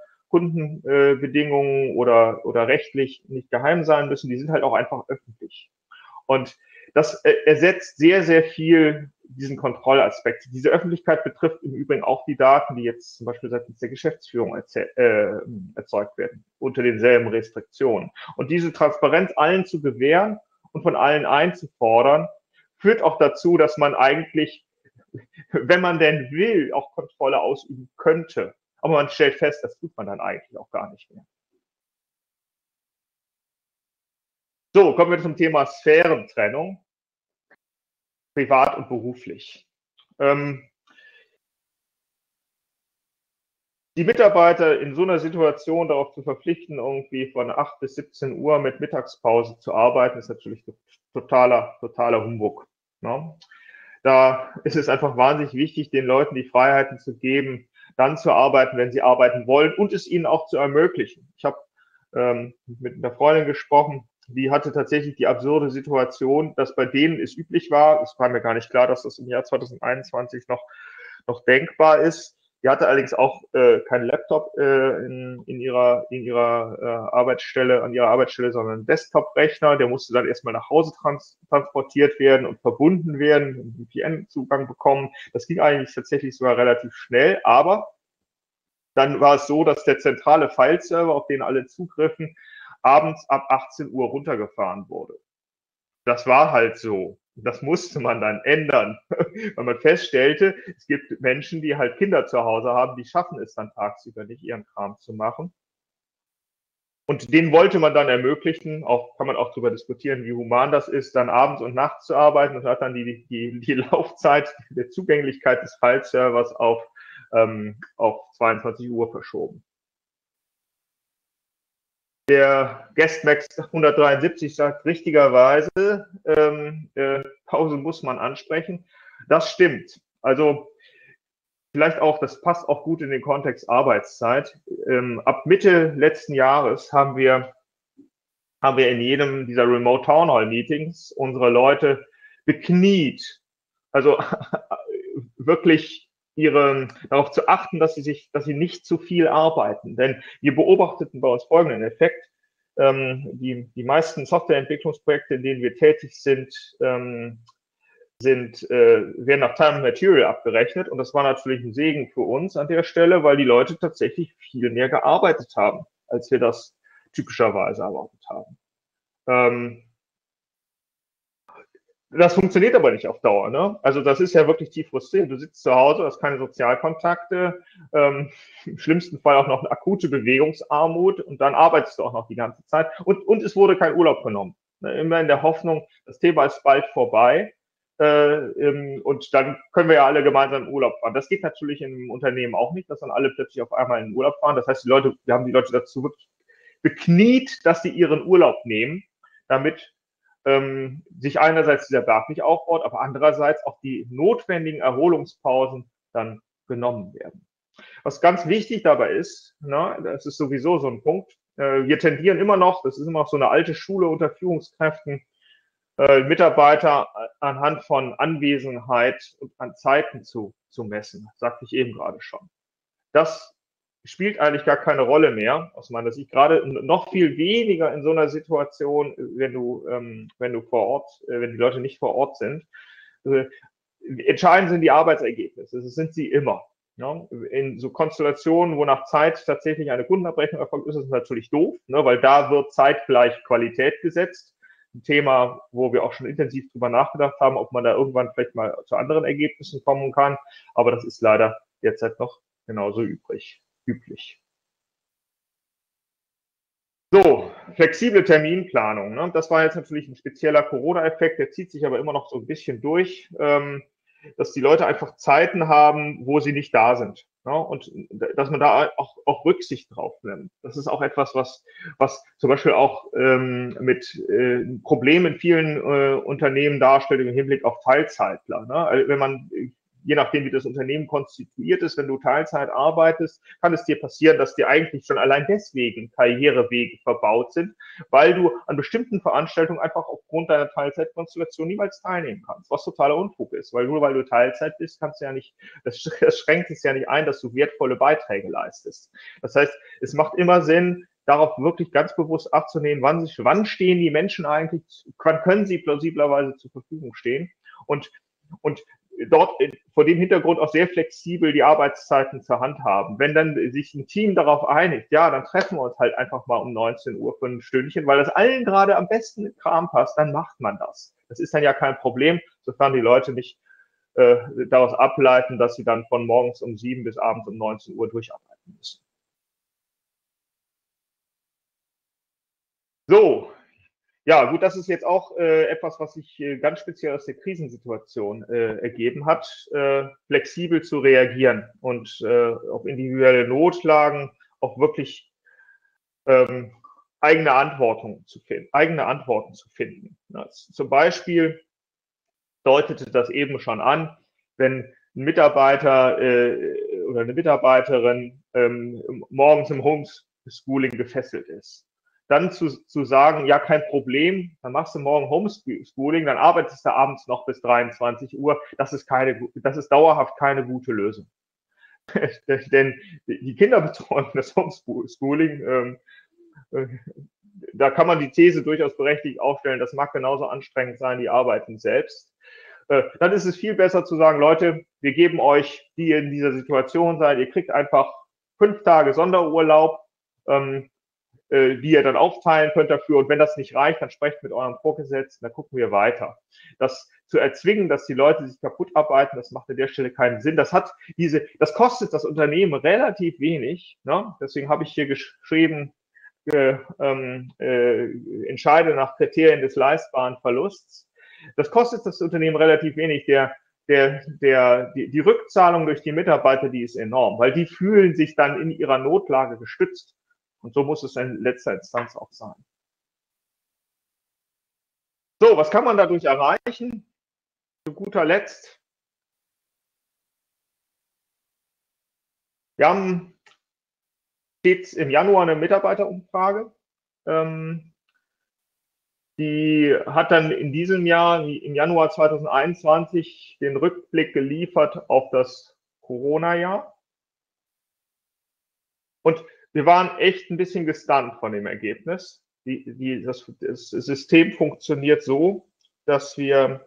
Kundenbedingungen oder rechtlich nicht geheim sein müssen, die sind halt auch einfach öffentlich. Und das ersetzt sehr, sehr viel diesen Kontrollaspekt. Diese Öffentlichkeit betrifft im Übrigen auch die Daten, die jetzt zum Beispiel seitens der Geschäftsführung erzeugt werden, unter denselben Restriktionen. Und diese Transparenz allen zu gewähren und von allen einzufordern, führt auch dazu, dass man eigentlich, wenn man denn will, auch Kontrolle ausüben könnte. Aber man stellt fest, das tut man dann eigentlich auch gar nicht mehr. So, kommen wir zum Thema Sphärentrennung, privat und beruflich. Die Mitarbeiter in so einer Situation darauf zu verpflichten, irgendwie von 8 bis 17 Uhr mit Mittagspause zu arbeiten, ist natürlich totaler Humbug. Ne? Da ist es einfach wahnsinnig wichtig, den Leuten die Freiheiten zu geben, dann zu arbeiten, wenn sie arbeiten wollen und es ihnen auch zu ermöglichen. Ich habe mit einer Freundin gesprochen, die hatte tatsächlich die absurde Situation, dass bei denen es üblich war, es war mir gar nicht klar, dass das im Jahr 2021 noch denkbar ist. Die hatte allerdings auch keinen Laptop in ihrer Arbeitsstelle, an ihrer Arbeitsstelle, sondern einen Desktop-Rechner. Der musste dann erstmal nach Hause transportiert werden und verbunden werden, einen VPN-Zugang bekommen. Das ging eigentlich tatsächlich sogar relativ schnell, aber dann war es so, dass der zentrale File-Server, auf den alle zugriffen, abends ab 18 Uhr runtergefahren wurde. Das war halt so. Das musste man dann ändern, weil man feststellte, es gibt Menschen, die halt Kinder zu Hause haben, die schaffen es dann tagsüber nicht, ihren Kram zu machen. Und denen wollte man dann ermöglichen, auch kann man auch darüber diskutieren, wie human das ist, dann abends und nachts zu arbeiten und hat dann die Laufzeit der Zugänglichkeit des File-Servers auf 22 Uhr verschoben. Der Guestmax 173 sagt richtigerweise, Pause muss man ansprechen. Das stimmt. Also vielleicht auch, das passt auch gut in den Kontext Arbeitszeit. Ab Mitte letzten Jahres haben wir in jedem dieser Remote Town Hall Meetings unsere Leute bekniet, also wirklich darauf zu achten, dass sie nicht zu viel arbeiten. Denn wir beobachteten bei uns folgenden Effekt. Die meisten Softwareentwicklungsprojekte, in denen wir tätig sind, werden nach Time and Material abgerechnet. Und das war natürlich ein Segen für uns an der Stelle, weil die Leute tatsächlich viel mehr gearbeitet haben, als wir das typischerweise erwartet haben. Das funktioniert aber nicht auf Dauer. Ne? Also das ist ja wirklich tief frustrierend. Du sitzt zu Hause, hast keine Sozialkontakte, im schlimmsten Fall auch noch eine akute Bewegungsarmut und dann arbeitest du auch noch die ganze Zeit. Und es wurde kein Urlaub genommen. Immer in der Hoffnung, das Thema ist bald vorbei und dann können wir ja alle gemeinsam in Urlaub fahren. Das geht natürlich im Unternehmen auch nicht, dass dann alle plötzlich auf einmal in den Urlaub fahren. Das heißt, wir haben die Leute dazu wirklich bekniet, dass sie ihren Urlaub nehmen, damit sich einerseits dieser Berg nicht aufbaut, aber andererseits auch die notwendigen Erholungspausen dann genommen werden. Was ganz wichtig dabei ist, das ist sowieso so ein Punkt, wir tendieren immer noch, das ist immer noch so eine alte Schule unter Führungskräften, Mitarbeiter anhand von Anwesenheit und an Zeiten zu messen, sagte ich eben gerade schon. Das spielt eigentlich gar keine Rolle mehr, aus meiner Sicht, gerade noch viel weniger in so einer Situation, wenn die Leute nicht vor Ort sind. Entscheidend sind die Arbeitsergebnisse, das sind sie immer. Ja, in so Konstellationen, wo nach Zeit tatsächlich eine Kundenabrechnung erfolgt, ist es natürlich doof, ne, weil da wird zeitgleich Qualität gesetzt. Ein Thema, wo wir auch schon intensiv drüber nachgedacht haben, ob man da irgendwann vielleicht mal zu anderen Ergebnissen kommen kann. Aber das ist leider derzeit noch genauso üblich. So, flexible Terminplanung. Ne? Das war jetzt natürlich ein spezieller Corona-Effekt, der zieht sich aber immer noch so ein bisschen durch, dass die Leute einfach Zeiten haben, wo sie nicht da sind. Ne? Und dass man da auch Rücksicht drauf nimmt. Das ist auch etwas, was zum Beispiel auch mit Problemen in vielen Unternehmen darstellt im Hinblick auf Teilzeitler. Ne? Also wenn man je nachdem, wie das Unternehmen konstituiert ist, wenn du Teilzeit arbeitest, kann es dir passieren, dass dir eigentlich schon allein deswegen Karrierewege verbaut sind, weil du an bestimmten Veranstaltungen einfach aufgrund deiner Teilzeitkonstellation niemals teilnehmen kannst, was totaler Unfug ist, weil nur weil du Teilzeit bist, kannst du ja nicht, das schränkt es ja nicht ein, dass du wertvolle Beiträge leistest. Das heißt, es macht immer Sinn, darauf wirklich ganz bewusst Acht zu nehmen, wann stehen die Menschen eigentlich, wann können sie plausiblerweise zur Verfügung stehen und dort vor dem Hintergrund auch sehr flexibel die Arbeitszeiten zur Hand haben. Wenn dann sich ein Team darauf einigt, ja, dann treffen wir uns halt einfach mal um 19 Uhr für ein Stündchen, weil das allen gerade am besten mit Kram passt, dann macht man das. Das ist dann ja kein Problem, sofern die Leute nicht daraus ableiten, dass sie dann von morgens um 7 bis abends um 19 Uhr durcharbeiten müssen. So, ja, gut, das ist jetzt auch etwas, was sich ganz speziell aus der Krisensituation ergeben hat, flexibel zu reagieren und auf individuelle Notlagen auch wirklich eigene Antworten zu finden. Ja, zum Beispiel deutete das eben schon an, wenn ein Mitarbeiter oder eine Mitarbeiterin morgens im Homeschooling gefesselt ist. Dann zu sagen, ja, kein Problem, dann machst du morgen Homeschooling, dann arbeitest du abends noch bis 23 Uhr. Das ist dauerhaft keine gute Lösung. Denn die Kinderbetreuung, das Homeschooling, da kann man die These durchaus berechtigt aufstellen, das mag genauso anstrengend sein, die Arbeiten selbst. Dann ist es viel besser zu sagen, Leute, wir geben euch, die ihr in dieser Situation seid, ihr kriegt einfach 5 Tage Sonderurlaub, die ihr dann aufteilen könnt dafür. Und wenn das nicht reicht, dann sprecht mit eurem Vorgesetzten, dann gucken wir weiter. Das zu erzwingen, dass die Leute sich kaputt arbeiten, das macht an der Stelle keinen Sinn. Das kostet das Unternehmen relativ wenig. Ne? Deswegen habe ich hier geschrieben, entscheide nach Kriterien des leistbaren Verlusts. Das kostet das Unternehmen relativ wenig. Die Rückzahlung durch die Mitarbeiter, die ist enorm, weil die fühlen sich dann in ihrer Notlage gestützt. Und so muss es in letzter Instanz auch sein. So, was kann man dadurch erreichen? Zu guter Letzt. Wir haben jetzt im Januar eine Mitarbeiterumfrage. Die hat dann in diesem Jahr, im Januar 2021, den Rückblick geliefert auf das Corona-Jahr. Und wir waren echt ein bisschen gestunt von dem Ergebnis. Das System funktioniert so, dass wir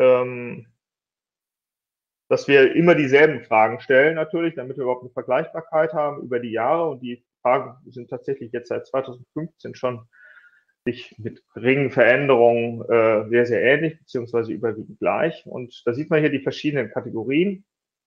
immer dieselben Fragen stellen, natürlich, damit wir überhaupt eine Vergleichbarkeit haben über die Jahre. Und die Fragen sind tatsächlich jetzt seit 2015 schon sich mit geringen Veränderungen sehr, sehr ähnlich, beziehungsweise überwiegend gleich. Und da sieht man hier die verschiedenen Kategorien.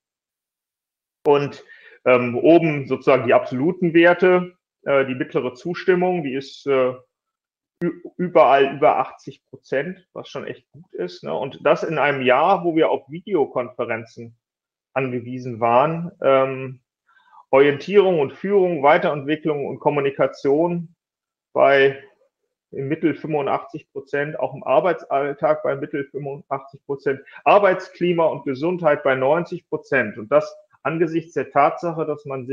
Und oben sozusagen die absoluten Werte, die mittlere Zustimmung, die ist überall über 80%, was schon echt gut ist. Ne? Und das in einem Jahr, wo wir auf Videokonferenzen angewiesen waren. Orientierung und Führung, Weiterentwicklung und Kommunikation bei im Mittel 85%, auch im Arbeitsalltag bei im Mittel 85%, Arbeitsklima und Gesundheit bei 90%. Und das angesichts der Tatsache, dass man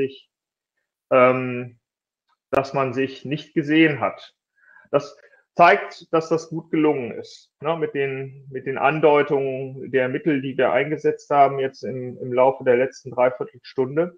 sich nicht gesehen hat. Das zeigt, dass das gut gelungen ist, ne, mit den Andeutungen der Mittel, die wir eingesetzt haben jetzt im Laufe der letzten Dreiviertelstunde.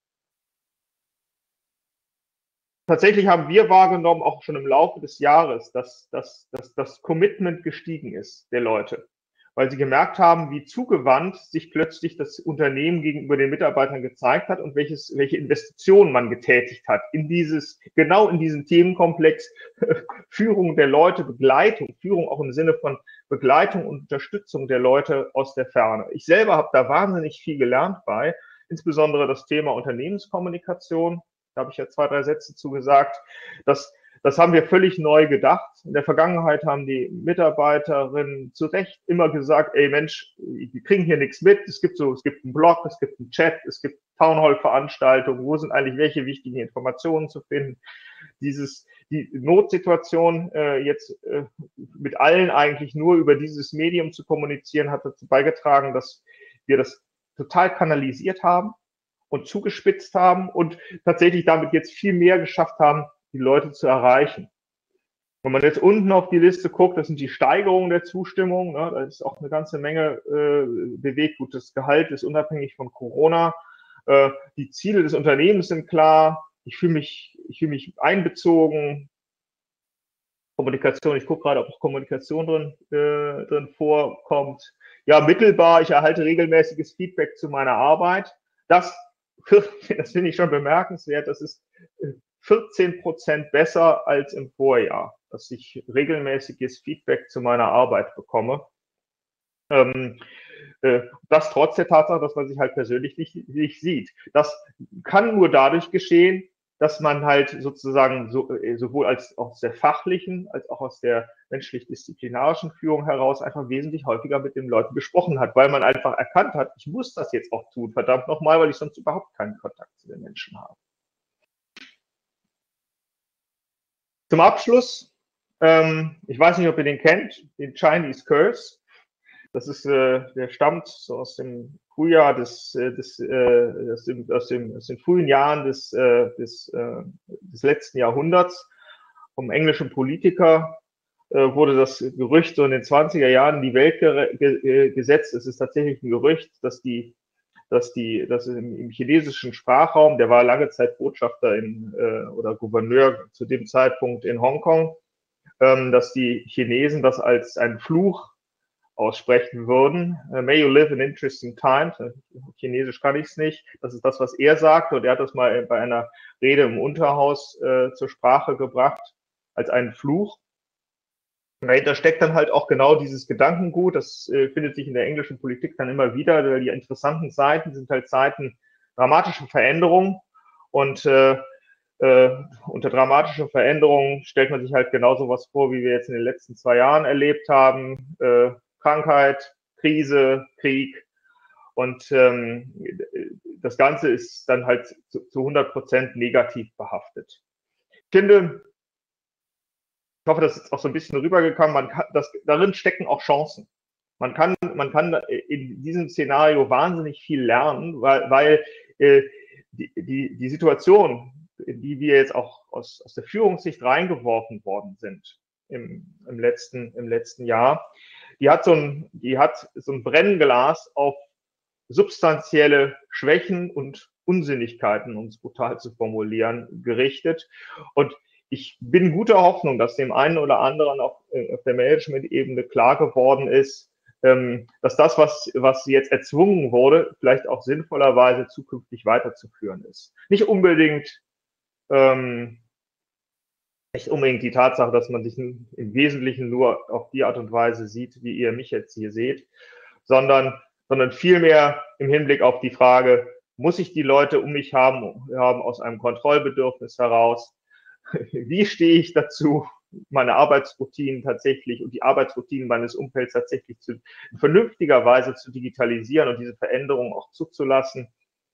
Tatsächlich haben wir wahrgenommen, auch schon im Laufe des Jahres, dass das Commitment gestiegen ist der Leute, weil sie gemerkt haben, wie zugewandt sich plötzlich das Unternehmen gegenüber den Mitarbeitern gezeigt hat und welche Investitionen man getätigt hat genau in diesen Themenkomplex Führung der Leute, Führung auch im Sinne von Begleitung und Unterstützung der Leute aus der Ferne. Ich selber habe da wahnsinnig viel gelernt bei, insbesondere das Thema Unternehmenskommunikation. Da habe ich ja 2, 3 Sätze zugesagt. Das haben wir völlig neu gedacht. In der Vergangenheit haben die Mitarbeiterinnen zu Recht immer gesagt, ey Mensch, die kriegen hier nichts mit. Es gibt einen Blog, es gibt einen Chat, es gibt Townhall-Veranstaltungen. Wo sind eigentlich welche wichtigen Informationen zu finden? Die Notsituation jetzt mit allen eigentlich nur über dieses Medium zu kommunizieren, hat dazu beigetragen, dass wir das total kanalisiert haben und zugespitzt haben und tatsächlich damit jetzt viel mehr geschafft haben, die Leute zu erreichen. Wenn man jetzt unten auf die Liste guckt, das sind die Steigerungen der Zustimmung, ne, da ist auch eine ganze Menge bewegt. Gut, das Gehalt ist unabhängig von Corona. Die Ziele des Unternehmens sind klar. ich fühle mich einbezogen. Kommunikation, ich gucke gerade, ob auch Kommunikation drin vorkommt. Ja, mittelbar, ich erhalte regelmäßiges Feedback zu meiner Arbeit. Das finde ich schon bemerkenswert. Das ist 14% besser als im Vorjahr, dass ich regelmäßiges Feedback zu meiner Arbeit bekomme. Das trotz der Tatsache, dass man sich halt persönlich nicht sieht. Das kann nur dadurch geschehen, dass man halt sozusagen sowohl aus der fachlichen als auch aus der menschlich-disziplinarischen Führung heraus einfach wesentlich häufiger mit den Leuten gesprochen hat, weil man einfach erkannt hat, ich muss das jetzt auch tun, verdammt nochmal, weil ich sonst überhaupt keinen Kontakt zu den Menschen habe. Zum Abschluss, ich weiß nicht, ob ihr den kennt, den Chinese Curse. Das ist, der stammt so aus dem Frühjahr aus den frühen Jahren des letzten Jahrhunderts. Vom englischen Politiker wurde das Gerücht so in den 20er Jahren in die Welt gesetzt. Es ist tatsächlich ein Gerücht, dass im chinesischen Sprachraum, der war lange Zeit Botschafter oder Gouverneur zu dem Zeitpunkt in Hongkong, dass die Chinesen das als einen Fluch aussprechen würden. May you live in interesting times. Chinesisch kann ich es nicht. Das ist das, was er sagte. Und er hat das mal bei einer Rede im Unterhaus zur Sprache gebracht als einen Fluch. Und dahinter steckt dann halt auch genau dieses Gedankengut. Das findet sich in der englischen Politik dann immer wieder. Die interessanten Zeiten sind halt Zeiten dramatischer Veränderung. Und unter dramatischen Veränderungen stellt man sich halt genau so was vor, wie wir jetzt in den letzten 2 Jahren erlebt haben. Krankheit, Krise, Krieg und das Ganze ist dann halt zu 100% negativ behaftet. Ich hoffe, das ist auch so ein bisschen rübergekommen, darin stecken auch Chancen. Man kann in diesem Szenario wahnsinnig viel lernen, weil die Situation, in die wir jetzt auch aus der Führungssicht reingeworfen worden sind im letzten Jahr, die hat so ein Brennglas auf substanzielle Schwächen und Unsinnigkeiten, um es brutal zu formulieren, gerichtet. Und ich bin guter Hoffnung, dass dem einen oder anderen auch auf der Management-Ebene klar geworden ist, dass das, was jetzt erzwungen wurde, vielleicht auch sinnvollerweise zukünftig weiterzuführen ist. Nicht unbedingt die Tatsache, dass man sich im Wesentlichen nur auf die Art und Weise sieht, wie ihr mich jetzt hier seht, sondern vielmehr im Hinblick auf die Frage, muss ich die Leute um mich haben aus einem Kontrollbedürfnis heraus? Wie stehe ich dazu, meine Arbeitsroutinen tatsächlich und die Arbeitsroutinen meines Umfelds tatsächlich in vernünftiger Weise zu digitalisieren und diese Veränderungen auch zuzulassen?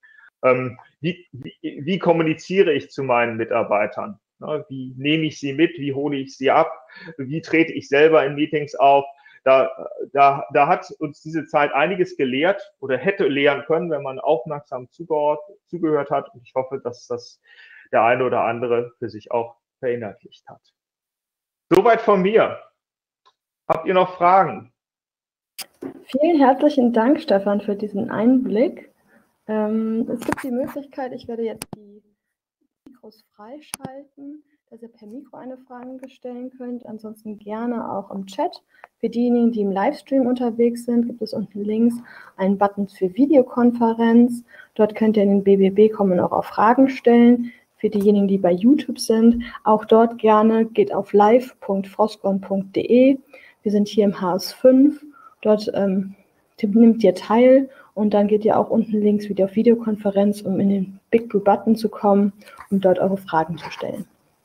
Wie kommuniziere ich zu meinen Mitarbeitern? Wie nehme ich sie mit? Wie hole ich sie ab? Wie trete ich selber in Meetings auf? Da hat uns diese Zeit einiges gelehrt oder hätte lehren können, wenn man aufmerksam zugehört hat. Und ich hoffe, dass das der eine oder andere für sich auch verinnerlicht hat. Soweit von mir. Habt ihr noch Fragen? Vielen herzlichen Dank, Stefan, für diesen Einblick. Es gibt die Möglichkeit, ich werde jetzt die Mikros freischalten, dass ihr per Mikro eine Frage stellen könnt. Ansonsten gerne auch im Chat. Für diejenigen, die im Livestream unterwegs sind, gibt es unten links einen Button für Videokonferenz. Dort könnt ihr in den BBB kommen und auch auf Fragen stellen. Für diejenigen, die bei YouTube sind, auch dort gerne geht auf live.frostcon.de. Wir sind hier im Haus 5. Dort nimmt ihr teil und dann geht ihr auch unten links wieder auf Videokonferenz, um in den Big Blue Button zu kommen und dort eure Fragen zu stellen.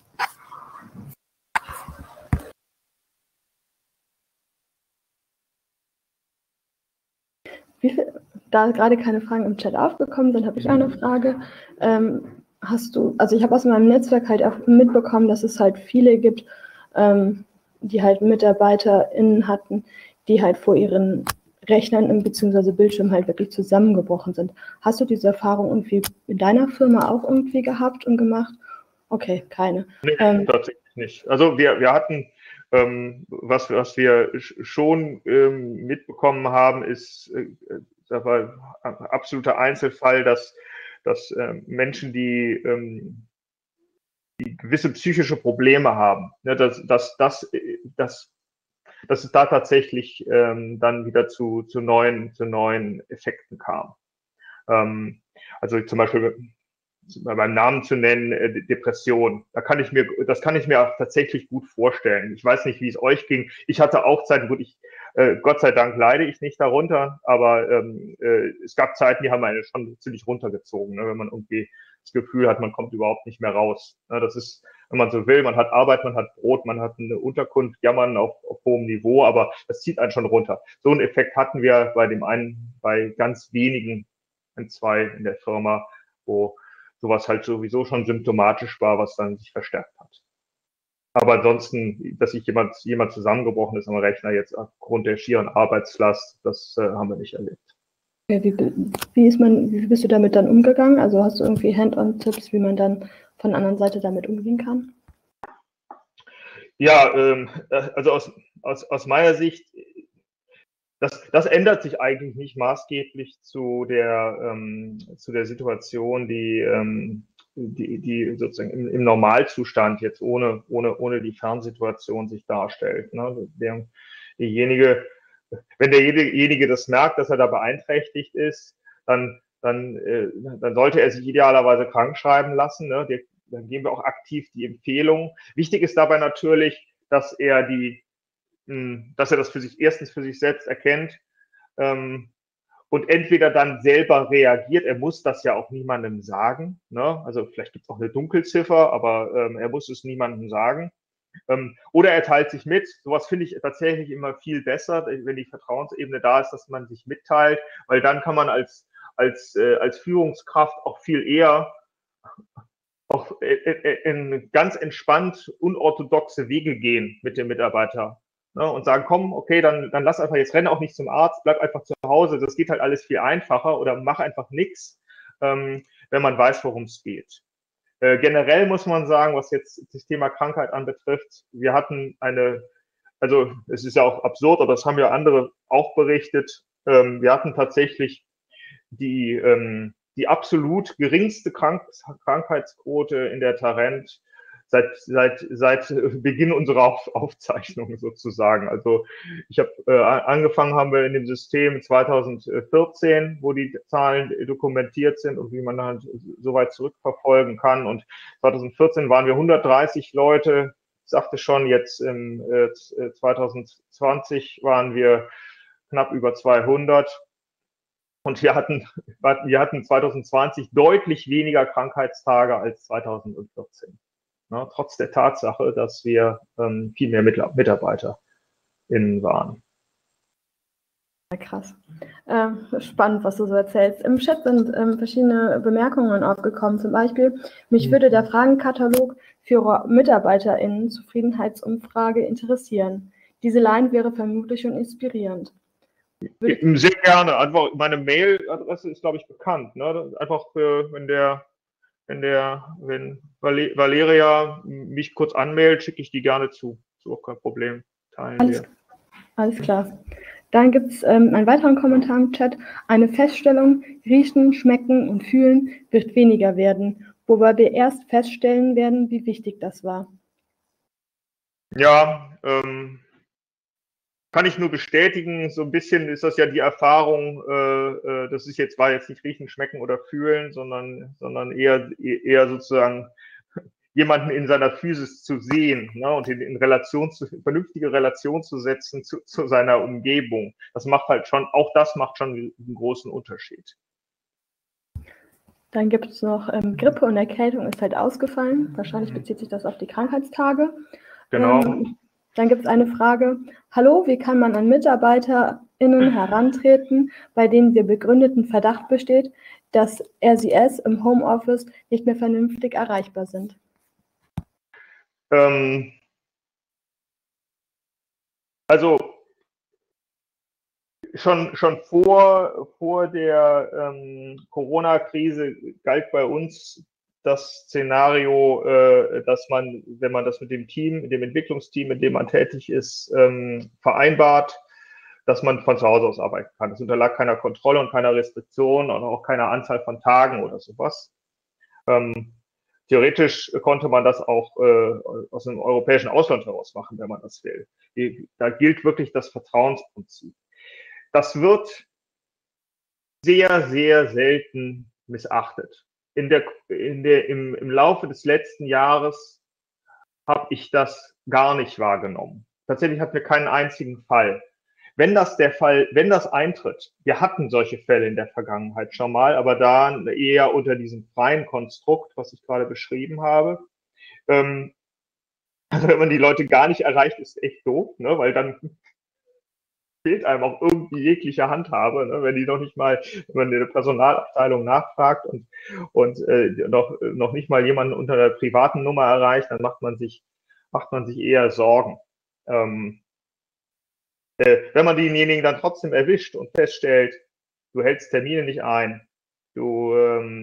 Da gerade keine Fragen im Chat aufgekommen sind, habe ich auch eine Frage. Ich habe aus meinem Netzwerk halt auch mitbekommen, dass es halt viele gibt, die halt MitarbeiterInnen hatten, die halt vor ihren Rechnern bzw. Bildschirm halt wirklich zusammengebrochen sind. Hast du diese Erfahrung irgendwie in deiner Firma auch irgendwie gehabt und gemacht? Okay, keine. Nee, tatsächlich nicht. Also wir hatten, was wir schon mitbekommen haben, ist das war ein absoluter Einzelfall, dass Menschen, die die gewisse psychische Probleme haben, ne, dass es da tatsächlich dann wieder zu neuen Effekten kam. Also zum Beispiel beim Namen zu nennen, Depression. Das kann ich mir auch tatsächlich gut vorstellen. Ich weiß nicht, wie es euch ging. Ich hatte auch Zeiten, Gott sei Dank leide ich nicht darunter, aber es gab Zeiten, die haben einen schon ziemlich runtergezogen, ne, wenn man irgendwie das Gefühl hat, man kommt überhaupt nicht mehr raus. Ne, das ist, wenn man so will, man hat Arbeit, man hat Brot, man hat eine Unterkunft, jammern auf hohem Niveau, aber das zieht einen schon runter. So einen Effekt hatten wir bei ganz wenigen, zwei in der Firma, wo sowas halt sowieso schon symptomatisch war, was dann sich verstärkt hat. Aber ansonsten, dass sich jemand zusammengebrochen ist am Rechner jetzt aufgrund der schieren Arbeitslast, das haben wir nicht erlebt. Okay, wie bist du damit dann umgegangen? Also hast du irgendwie Hand-on-Tipps, wie man dann von der anderen Seite damit umgehen kann? Ja, also aus meiner Sicht, das ändert sich eigentlich nicht maßgeblich zu der Situation, die sozusagen im Normalzustand jetzt ohne die Fernsituation sich darstellt. Ne? Wenn derjenige das merkt, dass er da beeinträchtigt ist, dann sollte er sich idealerweise krank schreiben lassen. Ne? Dann geben wir auch aktiv die Empfehlung. Wichtig ist dabei natürlich, dass er das erstens für sich selbst erkennt und entweder dann selber reagiert. Er muss das ja auch niemandem sagen. Ne? Also vielleicht gibt es auch eine Dunkelziffer, aber er muss es niemandem sagen. Oder er teilt sich mit. Sowas finde ich tatsächlich immer viel besser, wenn die Vertrauensebene da ist, dass man sich mitteilt, weil dann kann man als Führungskraft auch viel eher auch in ganz entspannt unorthodoxe Wege gehen mit dem Mitarbeiter. Ne, und sagen, komm, okay, dann lass einfach, jetzt renne auch nicht zum Arzt, bleib einfach zu Hause, das geht halt alles viel einfacher, oder mach einfach nichts, wenn man weiß, worum es geht. Generell muss man sagen, was jetzt das Thema Krankheit anbetrifft, wir hatten also es ist ja auch absurd, aber das haben ja andere auch berichtet, wir hatten tatsächlich die absolut geringste Krankheitsquote in der Tarent seit Beginn unserer Aufzeichnung sozusagen. Also angefangen haben wir in dem System 2014, wo die Zahlen dokumentiert sind und wie man dann so weit zurückverfolgen kann. Und 2014 waren wir 130 Leute. Ich sagte schon, jetzt im 2020 waren wir knapp über 200. Und wir hatten 2020 deutlich weniger Krankheitstage als 2014. Ne, trotz der Tatsache, dass wir viel mehr MitarbeiterInnen waren. Ja, krass. Spannend, was du so erzählst. Im Chat sind verschiedene Bemerkungen aufgekommen. Zum Beispiel, mich würde der Fragenkatalog für MitarbeiterInnen Zufriedenheitsumfrage interessieren. Diese Line wäre vermutlich schon inspirierend. Sehr gerne. Einfach meine Mailadresse ist, glaube ich, bekannt. Ne? Einfach wenn Valeria mich kurz anmeldet, schicke ich die gerne zu. Ist auch kein Problem. Teilen Alles klar. Dann gibt es einen weiteren Kommentar im Chat. Eine Feststellung, riechen, schmecken und fühlen wird weniger werden, wobei wir erst feststellen werden, wie wichtig das war. Ja, kann ich nur bestätigen, so ein bisschen ist das ja die Erfahrung, war jetzt nicht riechen, schmecken oder fühlen, sondern eher sozusagen jemanden in seiner Physis zu sehen, ne, und in vernünftige Relation zu setzen zu seiner Umgebung. Das macht schon einen großen Unterschied. Dann gibt es noch Grippe und Erkältung ist halt ausgefallen. Wahrscheinlich bezieht sich das auf die Krankheitstage. Genau. Dann gibt es eine Frage. Hallo, wie kann man an MitarbeiterInnen herantreten, bei denen der begründeten Verdacht besteht, dass RCS im Homeoffice nicht mehr vernünftig erreichbar sind? Also schon vor der Corona-Krise galt bei uns das Szenario, dass man, wenn man das mit dem Entwicklungsteam, in dem man tätig ist, vereinbart, dass man von zu Hause aus arbeiten kann. Es unterlag keiner Kontrolle und keiner Restriktion und auch keiner Anzahl von Tagen oder sowas. theoretisch konnte man das auch aus einem europäischen Ausland heraus machen, wenn man das will. Da gilt wirklich das Vertrauensprinzip. Das wird sehr, sehr selten missachtet. Im Laufe des letzten Jahres habe ich das gar nicht wahrgenommen. Tatsächlich hatten wir keinen einzigen Fall. Wenn das eintritt, wir hatten solche Fälle in der Vergangenheit schon mal, aber da eher unter diesem freien Konstrukt, was ich gerade beschrieben habe. Also wenn man die Leute gar nicht erreicht, ist echt doof, ne? Weil dann fehlt einem auch irgendwie jegliche Handhabe, ne? Wenn die noch nicht mal, wenn man in der Personalabteilung nachfragt und noch nicht mal jemanden unter der privaten Nummer erreicht, dann macht man sich eher Sorgen. Wenn man denjenigen dann trotzdem erwischt und feststellt, du hältst Termine nicht ein, du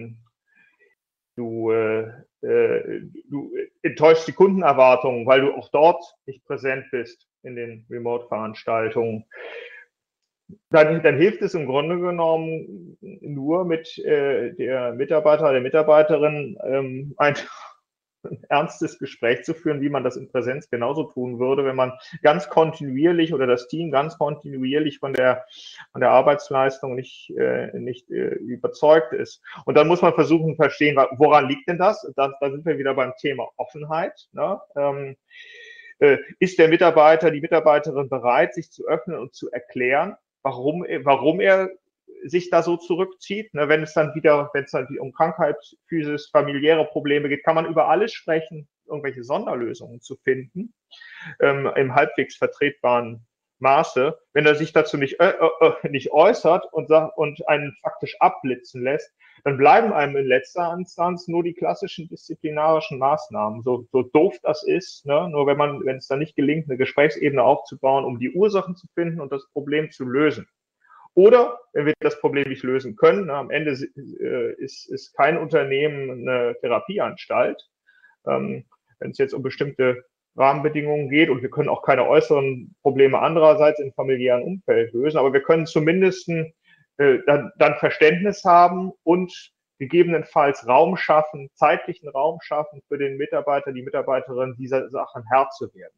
enttäuschst die Kundenerwartungen, weil du auch dort nicht präsent bist in den Remote-Veranstaltungen, dann hilft es im Grunde genommen nur mit der Mitarbeiter, der Mitarbeiterin ein ernstes Gespräch zu führen, wie man das in Präsenz genauso tun würde, wenn man ganz kontinuierlich oder das Team ganz kontinuierlich von der Arbeitsleistung nicht überzeugt ist. Und dann muss man versuchen, verstehen, woran liegt denn das? Da sind wir wieder beim Thema Offenheit. Ne? Ist der Mitarbeiter, die Mitarbeiterin bereit, sich zu öffnen und zu erklären, warum er sich da so zurückzieht. Ne, wenn es dann wieder um Krankheit, Physis, familiäre Probleme geht, kann man über alles sprechen, irgendwelche Sonderlösungen zu finden, im halbwegs vertretbaren Maße. Wenn er sich dazu nicht äußert und einen faktisch abblitzen lässt, dann bleiben einem in letzter Instanz nur die klassischen disziplinarischen Maßnahmen. So doof das ist, ne? Nur wenn es dann nicht gelingt, eine Gesprächsebene aufzubauen, um die Ursachen zu finden und das Problem zu lösen. Oder wenn wir das Problem nicht lösen können, am Ende ist kein Unternehmen eine Therapieanstalt. Wenn es jetzt um bestimmte Rahmenbedingungen geht und wir können auch keine äußeren Probleme andererseits im familiären Umfeld lösen, aber wir können zumindest dann Verständnis haben und gegebenenfalls Raum schaffen, zeitlichen Raum schaffen für den Mitarbeiter, die Mitarbeiterin, dieser Sachen Herr zu werden.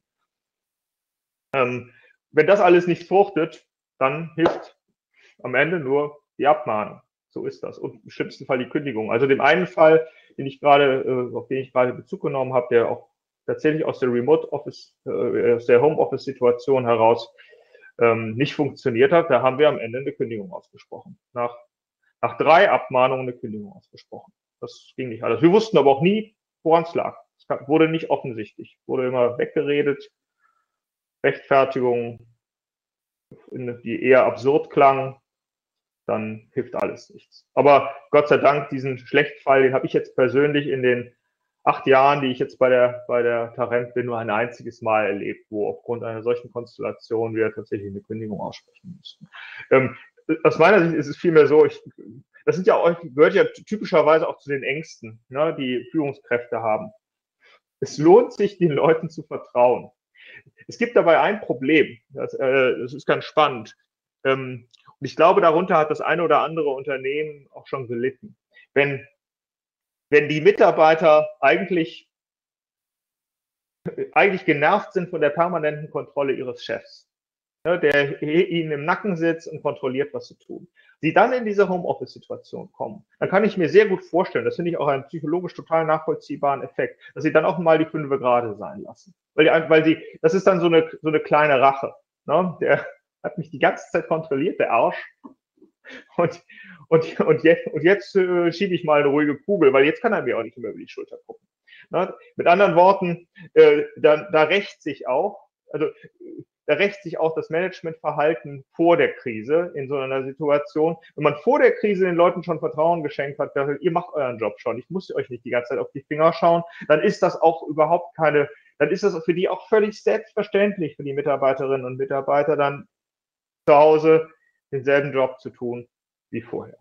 Wenn das alles nicht fruchtet, dann hilft am Ende nur die Abmahnung. So ist das. Und im schlimmsten Fall die Kündigung. Also dem einen Fall, auf den ich gerade Bezug genommen habe, der auch tatsächlich aus der Remote Office, aus der Homeoffice-Situation heraus nicht funktioniert hat, da haben wir am Ende eine Kündigung ausgesprochen. Nach 3 Abmahnungen eine Kündigung ausgesprochen. Das ging nicht alles. Wir wussten aber auch nie, woran es lag. Es wurde nicht offensichtlich. Wurde immer weggeredet. Rechtfertigungen, die eher absurd klangen, dann hilft alles nichts. Aber Gott sei Dank, diesen Schlechtfall, den habe ich jetzt persönlich in den 8 Jahren, die ich jetzt bei der Tarent bin, nur ein einziges Mal erlebt, wo aufgrund einer solchen Konstellation wir tatsächlich eine Kündigung aussprechen müssen. Aus meiner Sicht ist es vielmehr so, das gehört ja typischerweise auch zu den Ängsten, ne, die Führungskräfte haben. Es lohnt sich, den Leuten zu vertrauen. Es gibt dabei ein Problem, das ist ganz spannend. Und ich glaube, darunter hat das eine oder andere Unternehmen auch schon gelitten. Wenn die Mitarbeiter eigentlich genervt sind von der permanenten Kontrolle ihres Chefs, ne, der ihnen im Nacken sitzt und kontrolliert, was sie tun, die dann in diese Homeoffice-Situation kommen, dann kann ich mir sehr gut vorstellen, das finde ich auch einen psychologisch total nachvollziehbaren Effekt, dass sie dann auch mal die 5 gerade sein lassen. Das ist dann so eine kleine Rache. Ne? Der hat mich die ganze Zeit kontrolliert, der Arsch. Und jetzt schiebe ich mal eine ruhige Kugel, weil jetzt kann er mir auch nicht mehr über die Schulter gucken. Ne? Mit anderen Worten, da rächt sich auch das Managementverhalten vor der Krise in so einer Situation. Wenn man vor der Krise den Leuten schon Vertrauen geschenkt hat, ihr macht euren Job schon, ich muss euch nicht die ganze Zeit auf die Finger schauen, dann ist das auch dann ist das für die auch völlig selbstverständlich, für die Mitarbeiterinnen und Mitarbeiter dann zu Hause denselben Job zu tun wie vorher.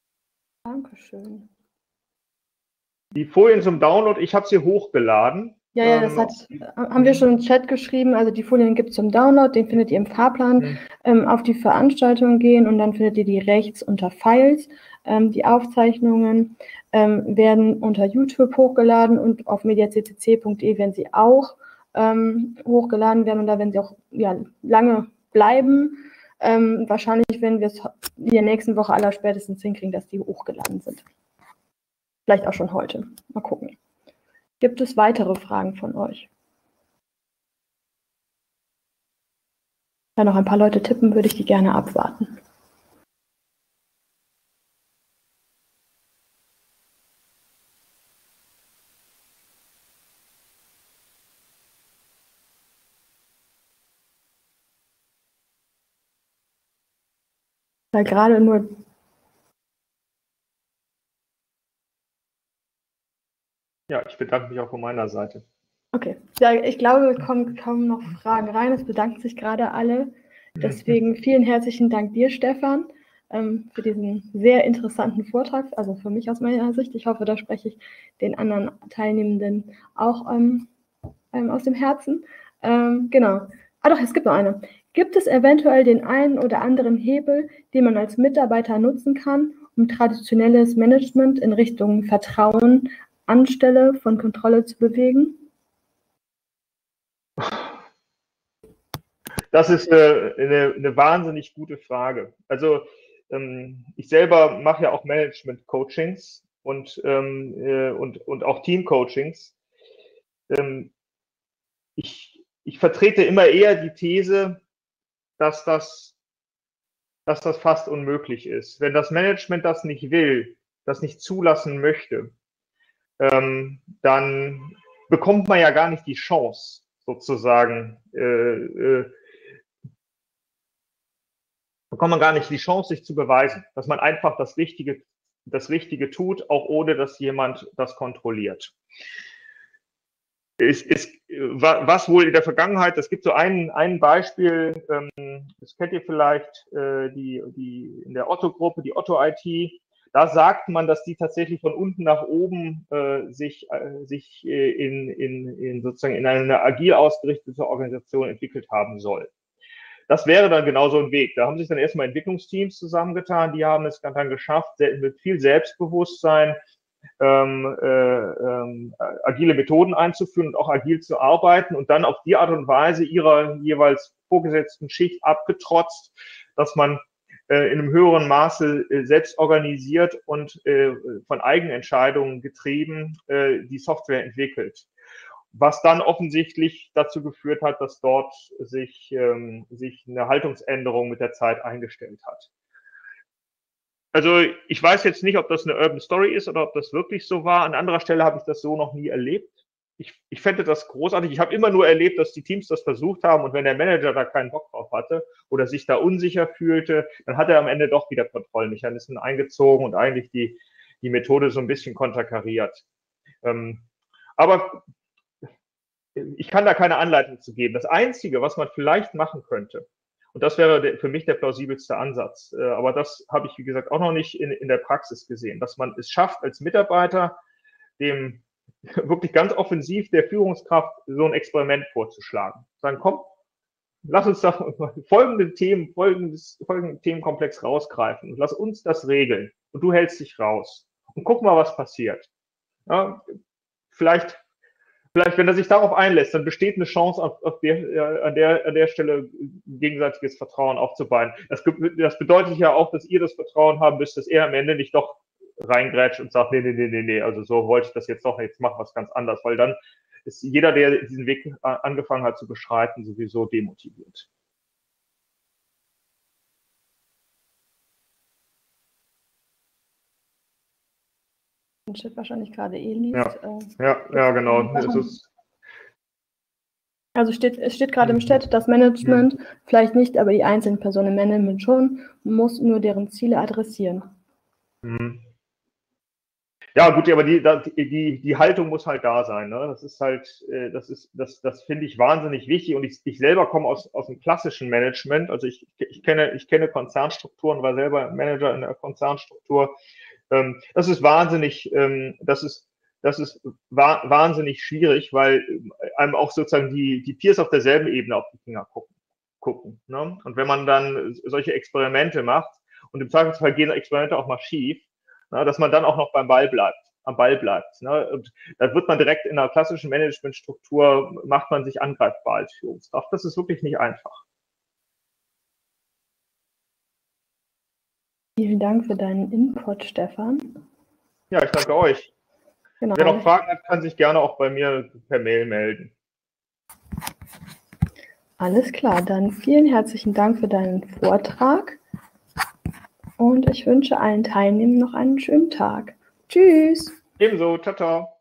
Dankeschön. Die Folien zum Download, ich habe sie hochgeladen. Ja, das haben wir schon im Chat geschrieben. Also die Folien gibt es zum Download, den findet ihr im Fahrplan. Auf die Veranstaltung gehen und dann findet ihr die rechts unter Files. Die Aufzeichnungen werden unter YouTube hochgeladen und auf mediaccc.de werden sie auch hochgeladen werden und da werden sie auch lange bleiben. Wahrscheinlich werden wir es in der nächsten Woche allerspätestens hinkriegen, dass die hochgeladen sind. Vielleicht auch schon heute. Mal gucken. Gibt es weitere Fragen von euch? Wenn noch ein paar Leute tippen, würde ich die gerne abwarten. Weil gerade nur Ja, ich bedanke mich auch von meiner Seite. Okay, ja, ich glaube, es kommen kaum noch Fragen rein. Es bedanken sich gerade alle. Deswegen vielen herzlichen Dank dir, Stefan, für diesen sehr interessanten Vortrag, also für mich aus meiner Sicht. Ich hoffe, da spreche ich den anderen Teilnehmenden auch aus dem Herzen. Genau. Doch, es gibt noch eine. Gibt es eventuell den einen oder anderen Hebel, den man als Mitarbeiter nutzen kann, um traditionelles Management in Richtung Vertrauen anstelle von Kontrolle zu bewegen? Das ist eine wahnsinnig gute Frage. Also ich selber mache ja auch Management-Coachings und auch Team-Coachings. Ich vertrete immer eher die These, dass das fast unmöglich ist. Wenn das Management das nicht will, das nicht zulassen möchte, dann bekommt man ja gar nicht die Chance, sozusagen, bekommt man gar nicht die Chance, sich zu beweisen, dass man einfach das Richtige tut, auch ohne dass jemand das kontrolliert. Was wohl in der Vergangenheit, es gibt so ein Beispiel, das kennt ihr vielleicht, in der Otto-Gruppe, die Otto-IT, da sagt man, dass die tatsächlich von unten nach oben sich sozusagen in eine agil ausgerichtete Organisation entwickelt haben soll. Das wäre dann genau so ein Weg. Da haben sich dann erstmal Entwicklungsteams zusammengetan, die haben es dann geschafft, mit viel Selbstbewusstsein agile Methoden einzuführen und auch agil zu arbeiten und dann auf die Art und Weise ihrer jeweils vorgesetzten Schicht abgetrotzt, dass man in einem höheren Maße selbst organisiert und von Eigenentscheidungen getrieben die Software entwickelt. Was dann offensichtlich dazu geführt hat, dass dort sich eine Haltungsänderung mit der Zeit eingestellt hat. Also ich weiß jetzt nicht, ob das eine Urban Story ist oder ob das wirklich so war. An anderer Stelle habe ich das so noch nie erlebt. Ich fände das großartig. Ich habe immer nur erlebt, dass die Teams das versucht haben und wenn der Manager da keinen Bock drauf hatte oder sich da unsicher fühlte, dann hat er am Ende doch wieder Kontrollmechanismen eingezogen und eigentlich die Methode so ein bisschen konterkariert. Aber ich kann da keine Anleitung zu geben. Das Einzige, was man vielleicht machen könnte, und das wäre für mich der plausibelste Ansatz, aber das habe ich, wie gesagt, auch noch nicht in der Praxis gesehen, dass man es schafft, als Mitarbeiter dem wirklich ganz offensiv der Führungskraft so ein Experiment vorzuschlagen. Sagen, komm, lass uns da folgenden Themenkomplex rausgreifen und lass uns das regeln. Und du hältst dich raus. Und guck mal, was passiert. Ja, vielleicht, wenn er sich darauf einlässt, dann besteht eine Chance, an der Stelle gegenseitiges Vertrauen aufzubauen. Das bedeutet ja auch, dass ihr das Vertrauen haben müsst, dass er am Ende nicht doch reingrätscht und sagt, nee, also so wollte ich das jetzt doch, jetzt mach was ganz anderes, weil dann ist jeder, der diesen Weg angefangen hat zu beschreiten, sowieso demotiviert. Chat wahrscheinlich gerade liest. Ja, genau. Also es steht gerade im Chat, das Management vielleicht nicht, aber die einzelnen Personen im Management schon, muss nur deren Ziele adressieren. Ja, gut, aber die Haltung muss halt da sein. Ne? Das ist halt, das finde ich wahnsinnig wichtig. Und ich selber komme aus dem klassischen Management. Also ich kenne Konzernstrukturen, war selber Manager in der Konzernstruktur. Das ist wahnsinnig, das ist das ist wahnsinnig schwierig, weil einem auch sozusagen die Peers auf derselben Ebene auf die Finger gucken. Ne? Und wenn man dann solche Experimente macht, und im Zweifelsfall gehen Experimente auch mal schief, ne, dass man dann auch noch am Ball bleibt. Ne? Und da wird man direkt in einer klassischen Managementstruktur, macht man sich angreifbar als Führungskraft. Das ist wirklich nicht einfach. Vielen Dank für deinen Input, Stefan. Ja, ich danke euch. Genau. Wer noch Fragen hat, kann sich gerne auch bei mir per Mail melden. Alles klar, dann vielen herzlichen Dank für deinen Vortrag und ich wünsche allen Teilnehmern noch einen schönen Tag. Tschüss. Ebenso, ciao, ciao.